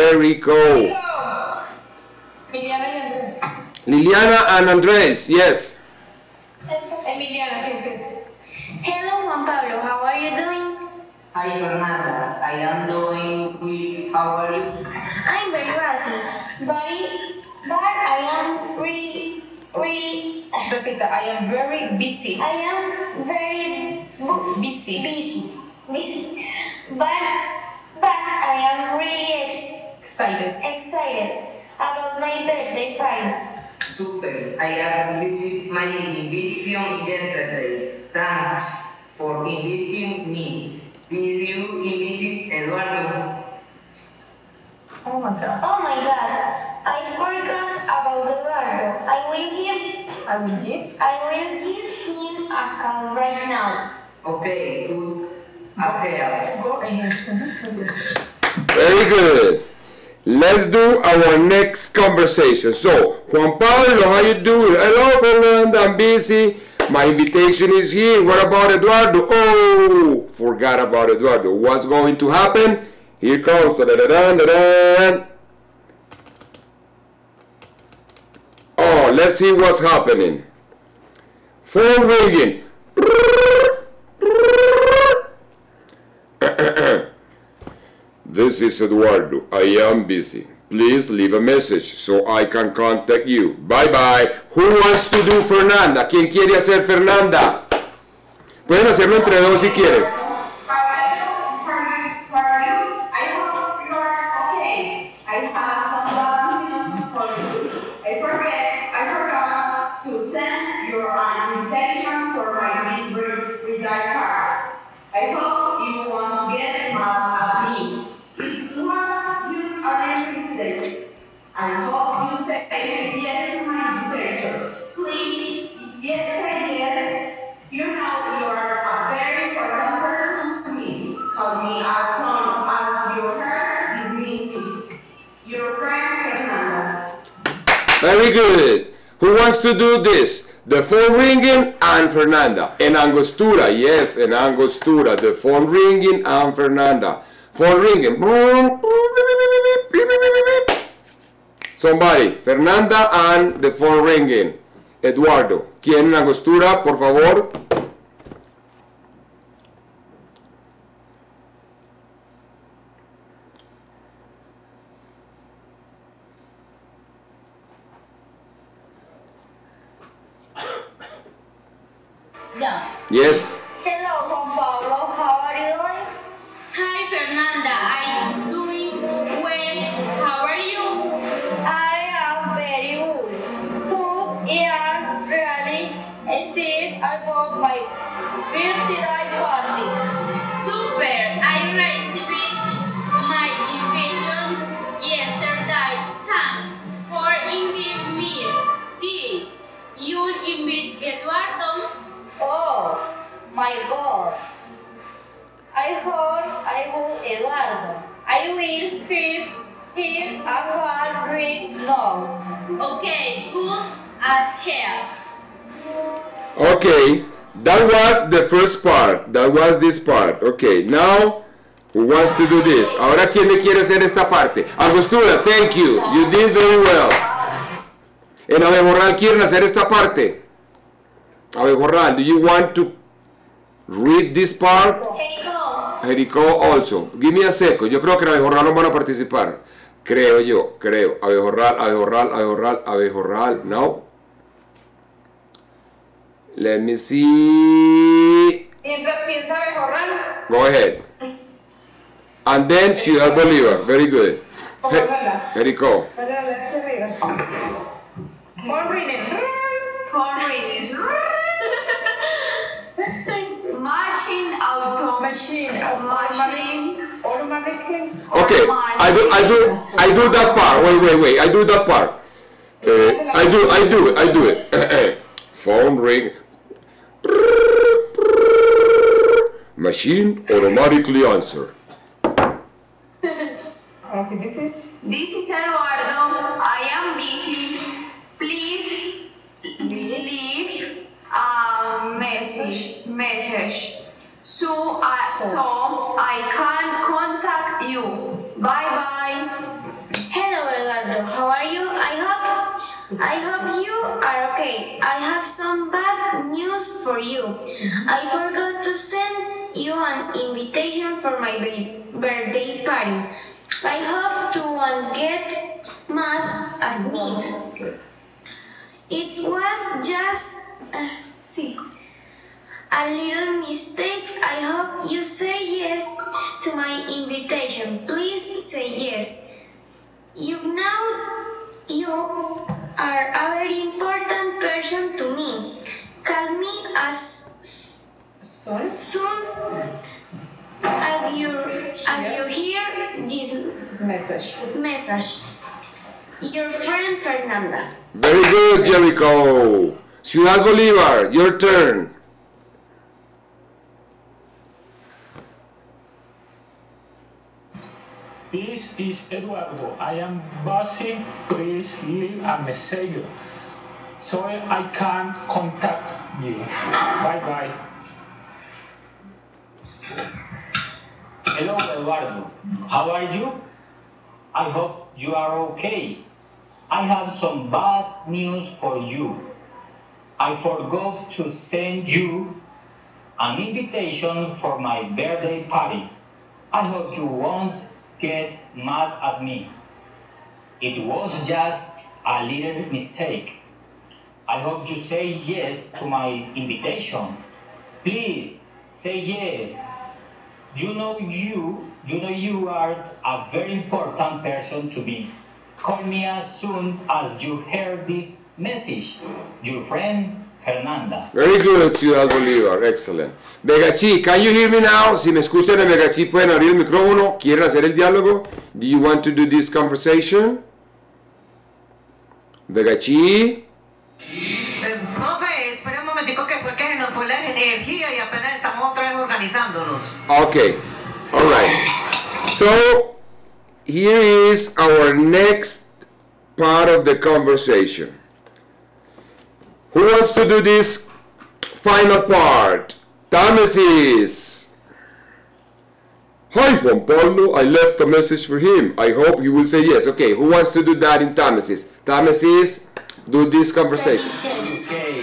Liliana and Andres, yes.
Emiliana, siempre.
Hello, Juan Pablo. How are you doing?
Hi, Fernanda. I am doing good. How are you?
I'm very but I am really
Repita, I am very busy.
I am very busy. But I am really excited about my birthday party.
Super. I have received my invitation yesterday. Thanks for inviting me. Did you invite Eduardo?
Oh my God. I forgot about Eduardo. I will give him a call right now.
Okay, good. Okay.
Very good. Let's do our next conversation. So, Juan Pablo, how you doing? Hello, Fernanda, I'm busy. My invitation is here. What about Eduardo? Oh, forgot about Eduardo. What's going to happen? Here comes. Da-da-da-da-da-da. let's see what's happening. Phone ringing. This is Eduardo. I am busy. Please leave a message so I can contact you. Bye bye. Who wants to do Fernanda? ¿Quién quiere hacer Fernanda? Pueden hacerlo entre dos si quieren. Very good. Who wants to do this? The phone ringing and Fernanda. En Angostura, yes, en Angostura. The phone ringing and Fernanda. Phone ringing. Somebody. Fernanda and the phone ringing. Eduardo. ¿Quién en Angostura, por favor? Yes.
Hello, Juan Pablo. How are you doing?
Hi, Fernanda. I'm doing well. How are you?
I am very good. Who are really excited about my birthday party.
Super. I received my invitation yesterday. Thanks for inviting me. Did you invite Eduardo?
Oh, my God. I heard I will Eduardo. I will feed him a one right now.
Okay, good as hell.
Okay, that was the first part. That was this part. Okay, now, who wants to do this? Ahora, ¿quién me quiere hacer esta parte? Angostura, thank you. You did very well. En Abejorral, ¿quieren hacer esta parte? Abejorral, do you want to read this part? Jericó also. Give me a second. Yo creo que en Abejorral no van a participar. Creo yo, creo. Abejorral, Abejorral, Abejorral, Abejorral. No. Let me see.
Mientras piensa Abejorral.
Go ahead. And then Ciudad Bolívar. Very good. Jericó.
Phone ringing.
Phone ringing. Machine automatic.
Okay, I do that part. Wait. I do that part. I do it. Phone ring. Machine automatically answer.
This is Eduardo. I am busy. Please leave a message so I can contact you. Bye bye.
Hello, Eduardo. How are you? I hope you are okay. I have some bad news for you. I forgot to send you an invitation for my birthday party. I hope you won't get mad at me. It was just a little mistake. I hope you say yes to my invitation. Please say yes. You are a very important person to me. Call me as soon as you hear this message. Your friend Fernanda.
Very good, Jericho. Ciudad Bolívar, your turn.
This is Eduardo. I am busy. Please leave a message so I can contact you. Bye bye.
Hello, Eduardo. How are you? I hope you are okay.
I have some bad news for you. I forgot to send you an invitation for my birthday party. I hope you won't get mad at me. It was just a little mistake. I hope you say yes to my invitation. Please say yes. You know you are a very important person to me. Call me as soon as you hear this message. Your friend, Fernanda.
Very good, Ciudad Bolívar. Excellent. Megachi, can you hear me now? Si me escuchan en Megachi, pueden abrir el micrófono. ¿Quieren hacer el diálogo? Do you want to do this conversation? Megachi.
Profe, espera un momentico que fue que se nos fue la energía y apenas estamos otra vez organizándonos.
Okay. All right. So, here is our next part of the conversation. Who wants to do this final part? Támesis. Hi, Juan Pablo. I left a message for him. I hope he will say yes. Okay, who wants to do that in Támesis? Támesis, do this conversation.
Okay.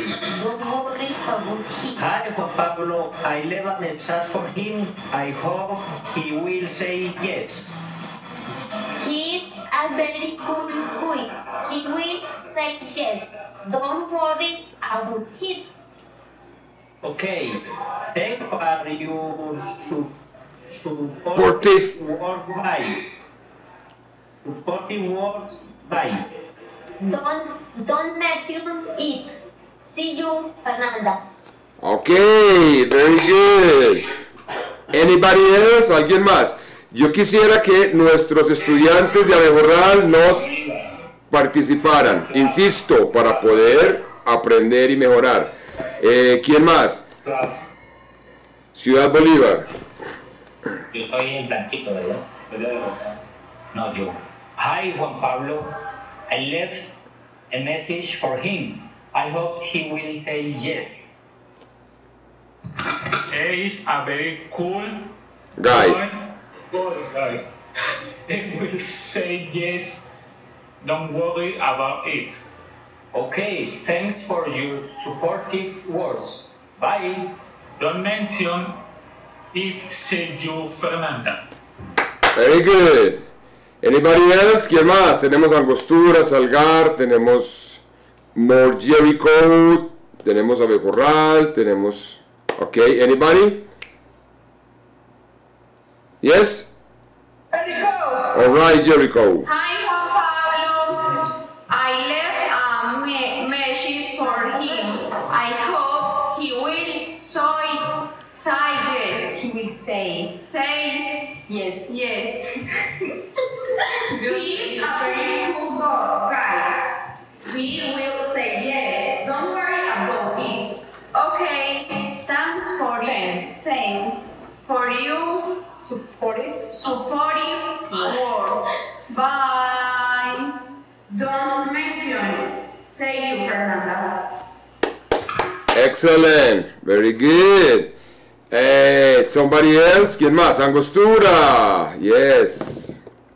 Hi, Juan Pablo. I left a message for him. I hope he will say yes.
He's a very cool boy. He will say yes. Don't worry about it.
Okay. Thank for your
Supportive
word bye. Supportive words bye.
Don't mention it. See you, Fernanda.
Okay, very good. Anybody else? ¿Alguien más? Yo quisiera que nuestros estudiantes de Abejorral nos participaran, insisto, para poder aprender y mejorar. ¿Quién más? Ciudad Bolívar.
Yo soy el blanquito, ¿verdad? No, yo. Hi, Juan Pablo. I left a message for him. I hope he will say yes. He is a very cool
guy.
Guy. He will say yes. Don't worry about it. Okay, thanks for your supportive words. Bye. Don't mention it, said you, Fernanda.
Very good. Anybody else? ¿Quién más? Tenemos Angostura, Salgar, tenemos More Jericho, tenemos Abejorral, tenemos... Okay, anybody? Yes?
Jericho.
All right, Jericho.
Hi, Juan Pablo. I left a message for him. I hope he will say yes. He will say yes, yes.
He's a very cool guy. We will say yes. Don't worry about it.
Okay, thanks for it. Thanks for you supportive words. Bye.
Don't mention it. Say you, Fernanda.
Excellent. Very good. Somebody else? ¿Quién más? Angostura. Yes.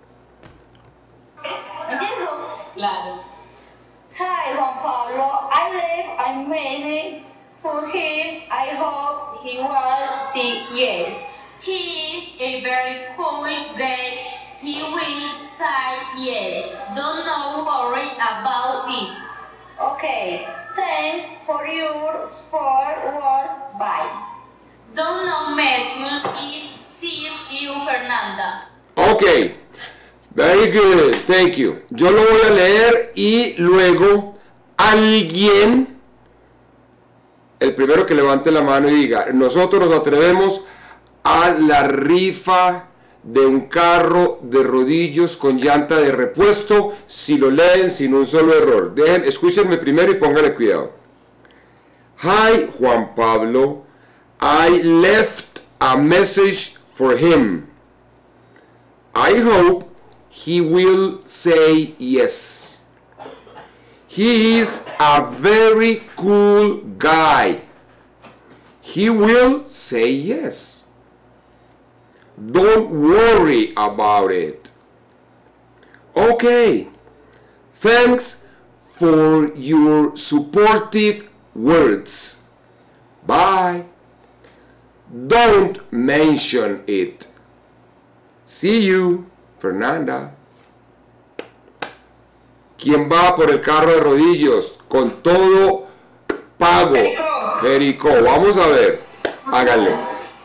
Claro. Hi, Juan Pablo. I left a message for him. I hope he will say yes.
He is a very cool guy. He will say yes. Don't worry about it.
Okay. Thanks for your support words. Bye.
Don't mention it. See you, Fernanda.
Okay. Very good. Thank you. Yo lo voy a leer y luego alguien, el primero que levante la mano y diga, nosotros nos atrevemos a la rifa de un carro de rodillos con llanta de repuesto si lo leen sin un solo error. Escúchenme primero y pónganle cuidado. Hi, Juan Pablo. I left a message for him. I hope he will say yes. He is a very cool guy. He will say yes. Don't worry about it. Okay. Thanks for your supportive words. Bye. Don't mention it. See you, Fernanda. ¿Quién va por el carro de rodillos? Con todo pago. Jerico, vamos a ver. Háganle.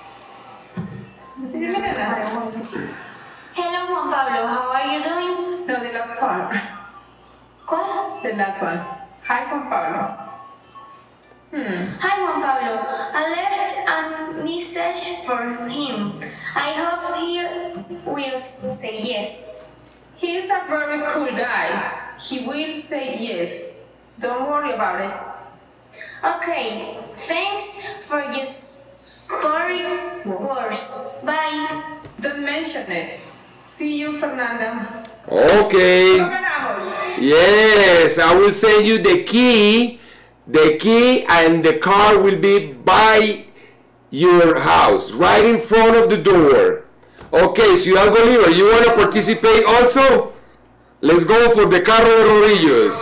Hello, Juan Pablo. How are you doing?
No, the last one.
¿Cuál?
The last one. Hi, Juan Pablo.
Hi, Juan Pablo. I left a message for him. I hope he will say yes.
He is a very cool guy. He will say yes. Don't worry about it.
Okay, thanks for your supporting words. Bye.
Don't mention it. See you, Fernanda.
Okay. Yes, I will send you the key. The key and the car will be by your house, right in front of the door. Okay, Ciudad Bolívar, you want to participate also? Let's go for the carro de rodillos.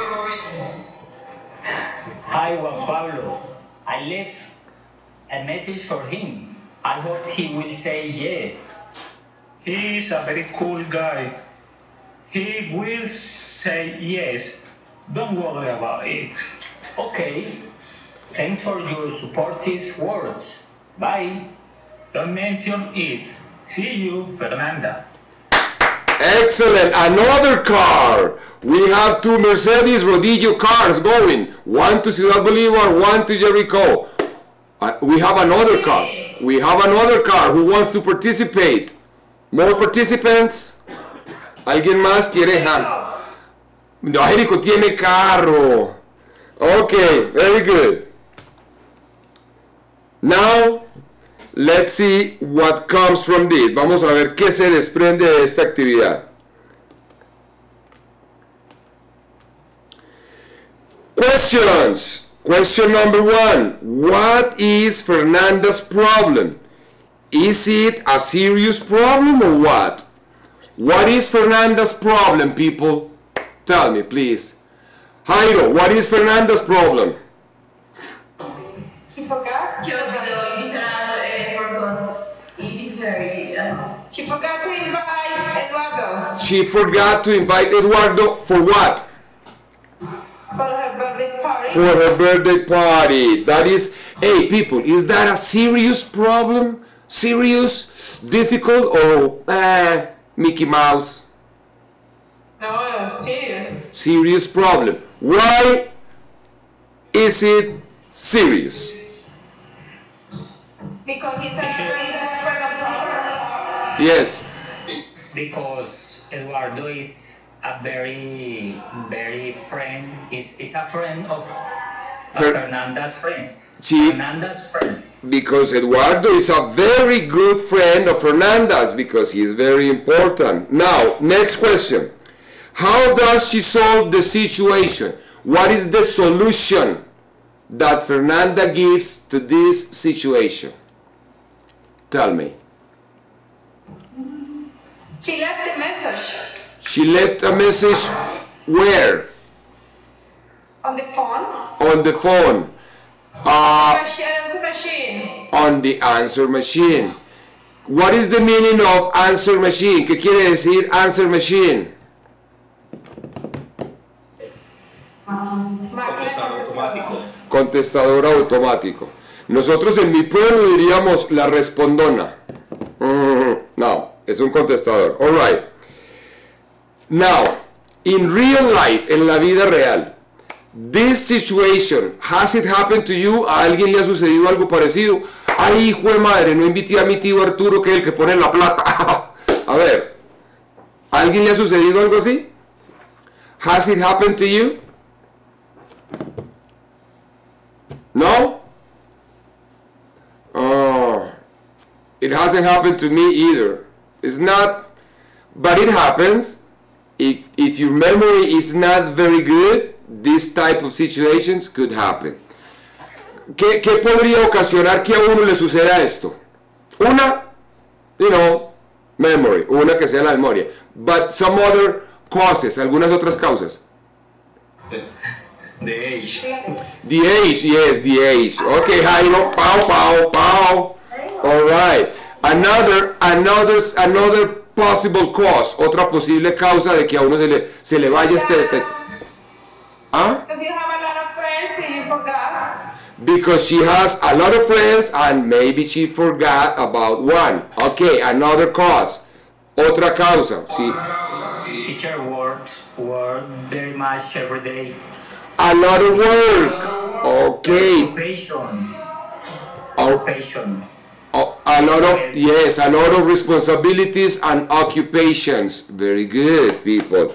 Hi, Juan Pablo. I left a message for him. I hope he will say yes.
He is a very cool guy. He will say yes. Don't worry about it.
Okay. Thanks for your supportive words. Bye.
Don't mention it. See you, Fernanda.
Excellent. Another car. We have two Mercedes Rodillo cars going. One to Ciudad Bolívar, one to Jerico. We have another car. We have another car. Who wants to participate? More participants? ¿Alguien más quiere? No, Jerico tiene carro. Okay, very good. Now, let's see what comes from this. Vamos a ver qué se desprende de esta actividad. Questions. Question number 1. What is Fernanda's problem? Is it a serious problem or what? What is Fernanda's problem, people? Tell me, please. Jairo, what is Fernanda's problem?
He forgot.
She forgot to invite Eduardo.
She forgot to invite Eduardo for what?
For her birthday party.
For her birthday party. That is, hey people, is that a serious problem? Serious, difficult, or Mickey Mouse?
No, serious.
Serious problem. Why is it serious?
Because he's a friend of ours.
Yes.
Because Eduardo is a very friend. Is a friend of Fernanda's friends. Fernanda's friends.
Because Eduardo is a very good friend of Fernanda's because he is very important. Now, next question. How does she solve the situation? What is the solution that Fernanda gives to this situation? Tell me.
She left a message.
She left a message where?
On the phone.
On the phone.
Answer machine.
On the answer machine. What is the meaning of answer machine? ¿Qué quiere decir answer machine?
Contestador automático.
Contestador automático. Nosotros en mi pueblo diríamos la respondona. No, es un contestador. All right. Now, in real life, en la vida real, this situation, has it happened to you? ¿A alguien le ha sucedido algo parecido? Ay, hijo de madre, no invité a mi tío Arturo, que es el que pone la plata. A ver, ¿a alguien le ha sucedido algo así? Has it happened to you? No? Oh, it hasn't happened to me either. It's not, but it happens. If your memory is not very good, this type of situations could happen. ¿Qué podría ocasionar que a uno le suceda esto? Una, memory, una que sea la memoria. But some other causes, algunas otras causas.
The age.
The age, yes, the age. Okay, Jairo, pow. All right. Another possible cause, otra posible causa de que a uno se le vaya este defecto. ¿Ah?
Because you have a lot of friends and you forgot.
Because she has a lot of friends and maybe she forgot about one. Okay, another cause. Otra causa. Sí.
Teacher works very much every day.
A lot of work. Okay.
Occupation.
A lot of, yes, a lot of responsibilities and occupations. Very good, people.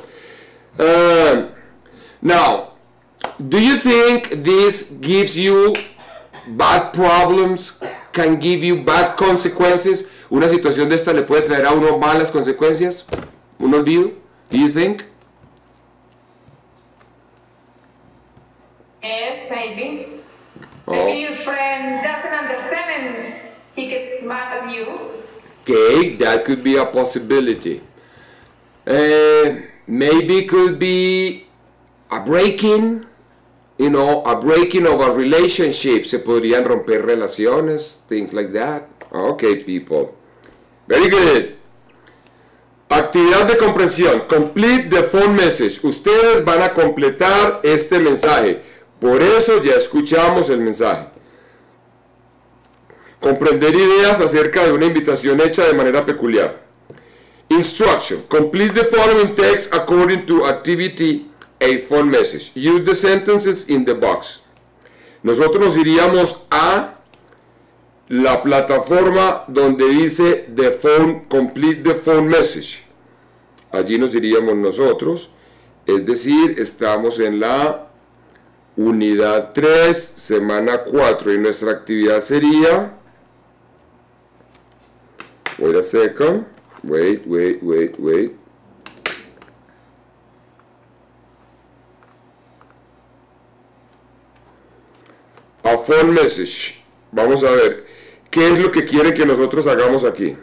Now, do you think this gives you bad problems? Can give you bad consequences? ¿Una situación de esta le puede traer a uno malas consecuencias? ¿Un olvido? Do you think?
Yes, maybe.
Oh.
Maybe your friend doesn't understand and he gets mad at you.
Okay, that could be a possibility. Maybe could be a breaking, a breaking of a relationship. Se podrían romper relaciones, things like that. Okay, people. Very good. Actividad de comprensión. Complete the phone message. Ustedes van a completar este mensaje. Por eso ya escuchamos el mensaje. Comprender ideas acerca de una invitación hecha de manera peculiar. Instruction. Complete the following text according to activity a phone message. Use the sentences in the box. Nosotros nos iríamos a la plataforma donde dice the phone, complete the phone message. Allí nos iríamos nosotros. Es decir, estamos en la unidad 3, semana 4 y nuestra actividad sería, wait a second, wait, a phone message. Vamos a ver, ¿qué es lo que quieren que nosotros hagamos aquí?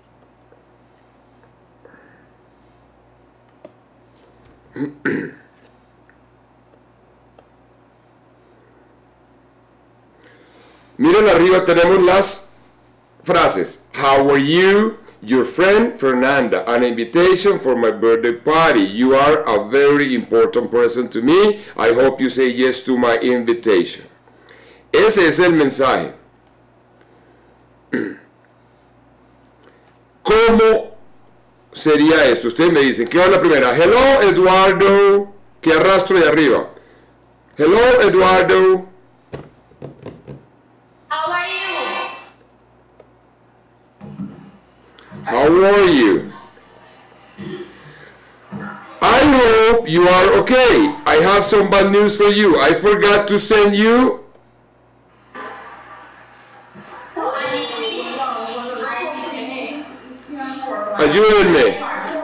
Miren arriba, tenemos las frases. How are you? Your friend Fernanda. An invitation for my birthday party. You are a very important person to me. I hope you say yes to my invitation. Ese es el mensaje. ¿Cómo sería esto? Ustedes me dicen, ¿qué va la primera? Hello, Eduardo. ¿Qué arrastro de arriba? Hello, Eduardo.
How are you?
How are you? I hope you are okay. I have some bad news for you. I forgot to send you. Ayúdenme.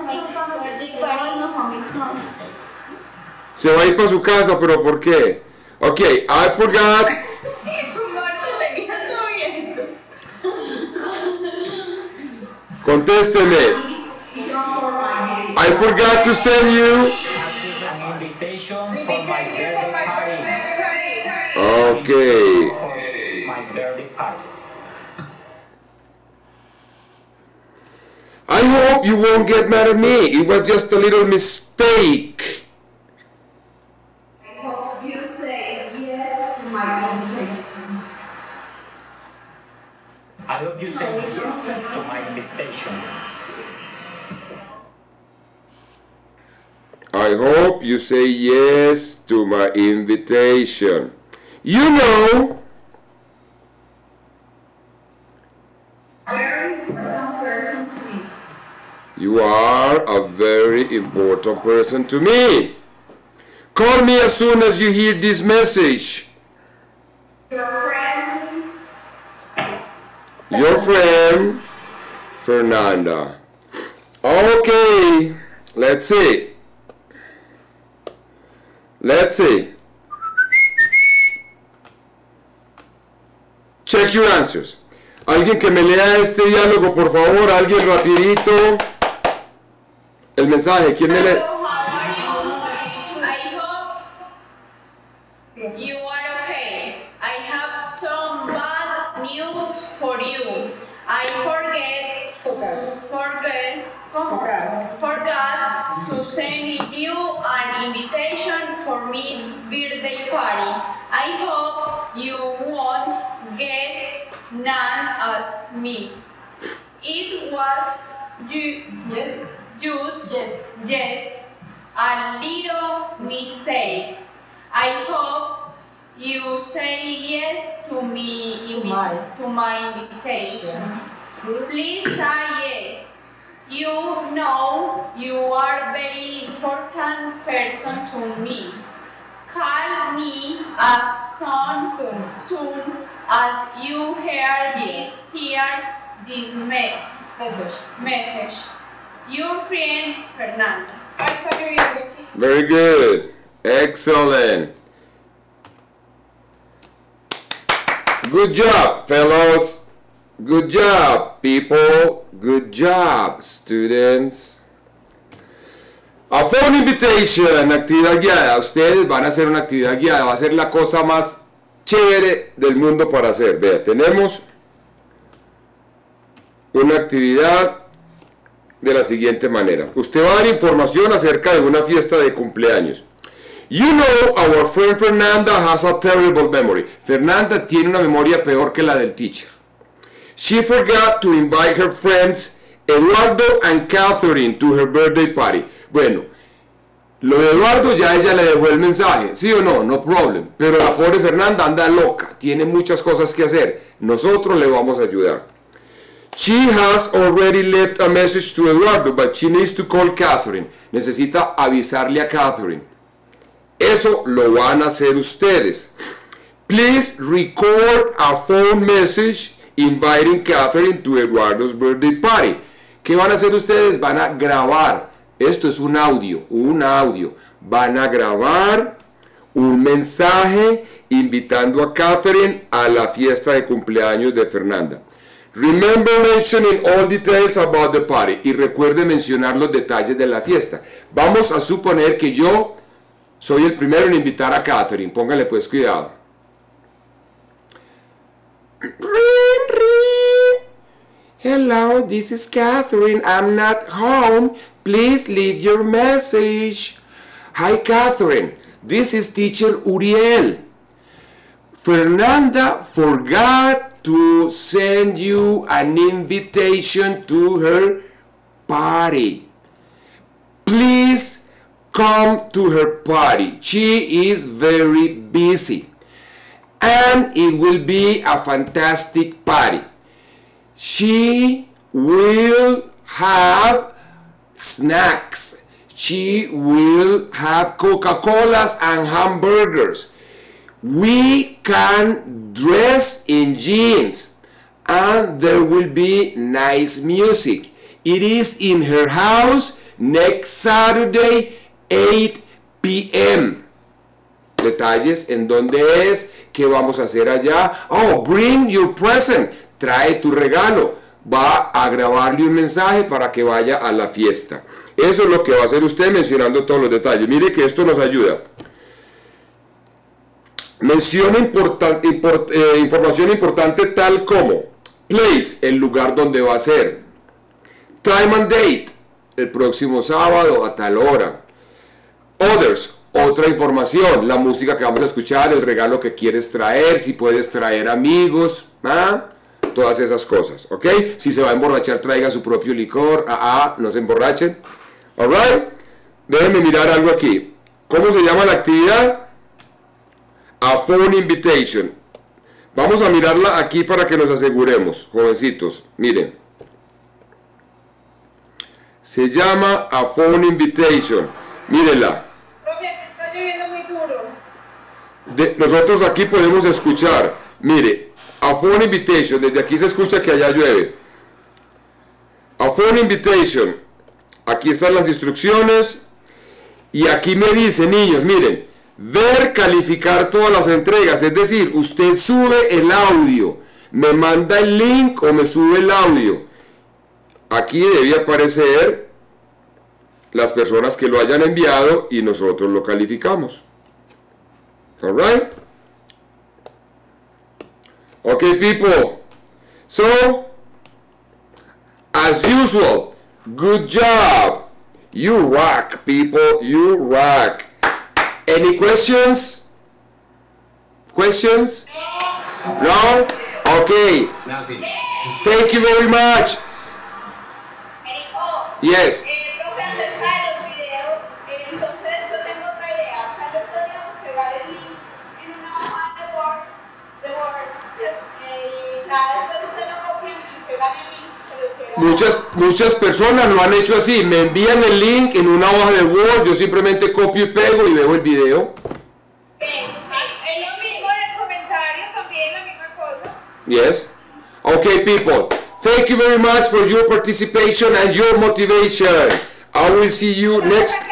Se va a ir para su casa, pero ¿por qué? Okay, I forgot. Contésteme. I forgot to send you
An invitation for my birthday party.
Okay.
For my birthday party.
I hope you won't get mad at me. It was just a little mistake.
I hope you say yes to my invitation.
I hope you say yes to my invitation.
I hope you say yes to my invitation. You know, you are a very important person to me. Call me as soon as you hear this message. Your friend, Fernanda. Okay, let's see. Let's see. Check your answers. Alguien que me lea este diálogo, por favor. Alguien rapidito. El mensaje, ¿quién me lee?
forgot to send you an invitation for me birthday party. I hope you won't get none as me. It was just a little mistake. I hope you say yes to my invitation. Please say yes. You know you are a very important person to me. Call me as soon as you hear this message. Your friend, Fernanda.
Very good. Excellent. Good job, fellows. Good job, people. Good job, students. A phone invitation, actividad guiada. Ustedes van a hacer una actividad guiada. Va a ser la cosa más chévere del mundo para hacer. Vea, tenemos una actividad de la siguiente manera. Usted va a dar información acerca de una fiesta de cumpleaños. You know, our friend Fernanda has a terrible memory. Fernanda tiene una memoria peor que la del teacher. She forgot to invite her friends Eduardo and Catherine to her birthday party. Bueno, lo de Eduardo ya ella le dejó el mensaje, ¿sí o no? No problem. Pero la pobre Fernanda anda loca, tiene muchas cosas que hacer. Nosotros le vamos a ayudar. She has already left a message to Eduardo, but she needs to call Catherine. Necesita avisarle a Catherine. Eso lo van a hacer ustedes. Please record a phone message inviting Catherine to Eduardo's birthday party. ¿Qué van a hacer ustedes? Van a grabar. Esto es un audio. Van a grabar un mensaje invitando a Catherine a la fiesta de cumpleaños de Fernanda. Remember mentioning all details about the party. Y recuerde mencionar los detalles de la fiesta. Vamos a suponer que yo soy el primero en invitar a Catherine. Póngale pues cuidado. Ring, ring. Hello, this is Catherine. I'm not home. Please leave your message. Hi, Catherine. This is teacher Uriel. Fernanda forgot to send you an invitation to her party. Please come to her party. She is very busy. And it will be a fantastic party. She will have snacks. She will have Coca-Colas and hamburgers. We can dress in jeans. And there will be nice music. It is in her house next Saturday, 8 p.m. Detalles en dónde es, qué vamos a hacer allá. Oh, bring your present. Trae tu regalo. Va a grabarle un mensaje para que vaya a la fiesta. Eso es lo que va a hacer usted mencionando todos los detalles. Mire que esto nos ayuda. Menciona información importante tal como place, el lugar donde va a ser. Time and date, el próximo sábado a tal hora. Others, otra información, la música que vamos a escuchar, el regalo que quieres traer, si puedes traer amigos, todas esas cosas, ¿ok? Si se va a emborrachar, traiga su propio licor, no se emborrachen. Alright, déjenme mirar algo aquí. ¿Cómo se llama la actividad? A phone invitation. Vamos a mirarla aquí para que nos aseguremos, jovencitos. Miren. Se llama a phone invitation. Mírenla.
Está lloviendo muy duro.
Nosotros aquí podemos escuchar. Mire, a phone invitation. Desde aquí se escucha que allá llueve. A phone invitation. Aquí están las instrucciones. Y aquí me dice, niños, miren. Ver, calificar todas las entregas, es decir, usted sube el audio, me manda el link o me sube el audio. Aquí debe aparecer las personas que lo hayan enviado y nosotros lo calificamos. Alright? Okay, people. So, as usual, Good job. You rock, people. You rock. Any questions? Questions? No? Okay. Thank you very much. Yes. Muchas personas lo han hecho así, me envían el link en una hoja de Word, yo simplemente copio y pego y veo el video.
Es lo mismo en el comentario también, la misma cosa.
Yes. Okay, people. Thank you very much for your participation and your motivation. I will see you next.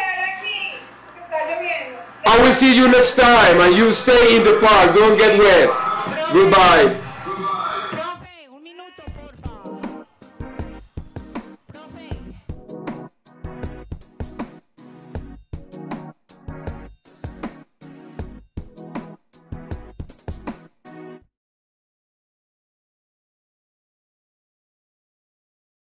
I will see you next time, and you stay in the park. Don't get wet. Goodbye.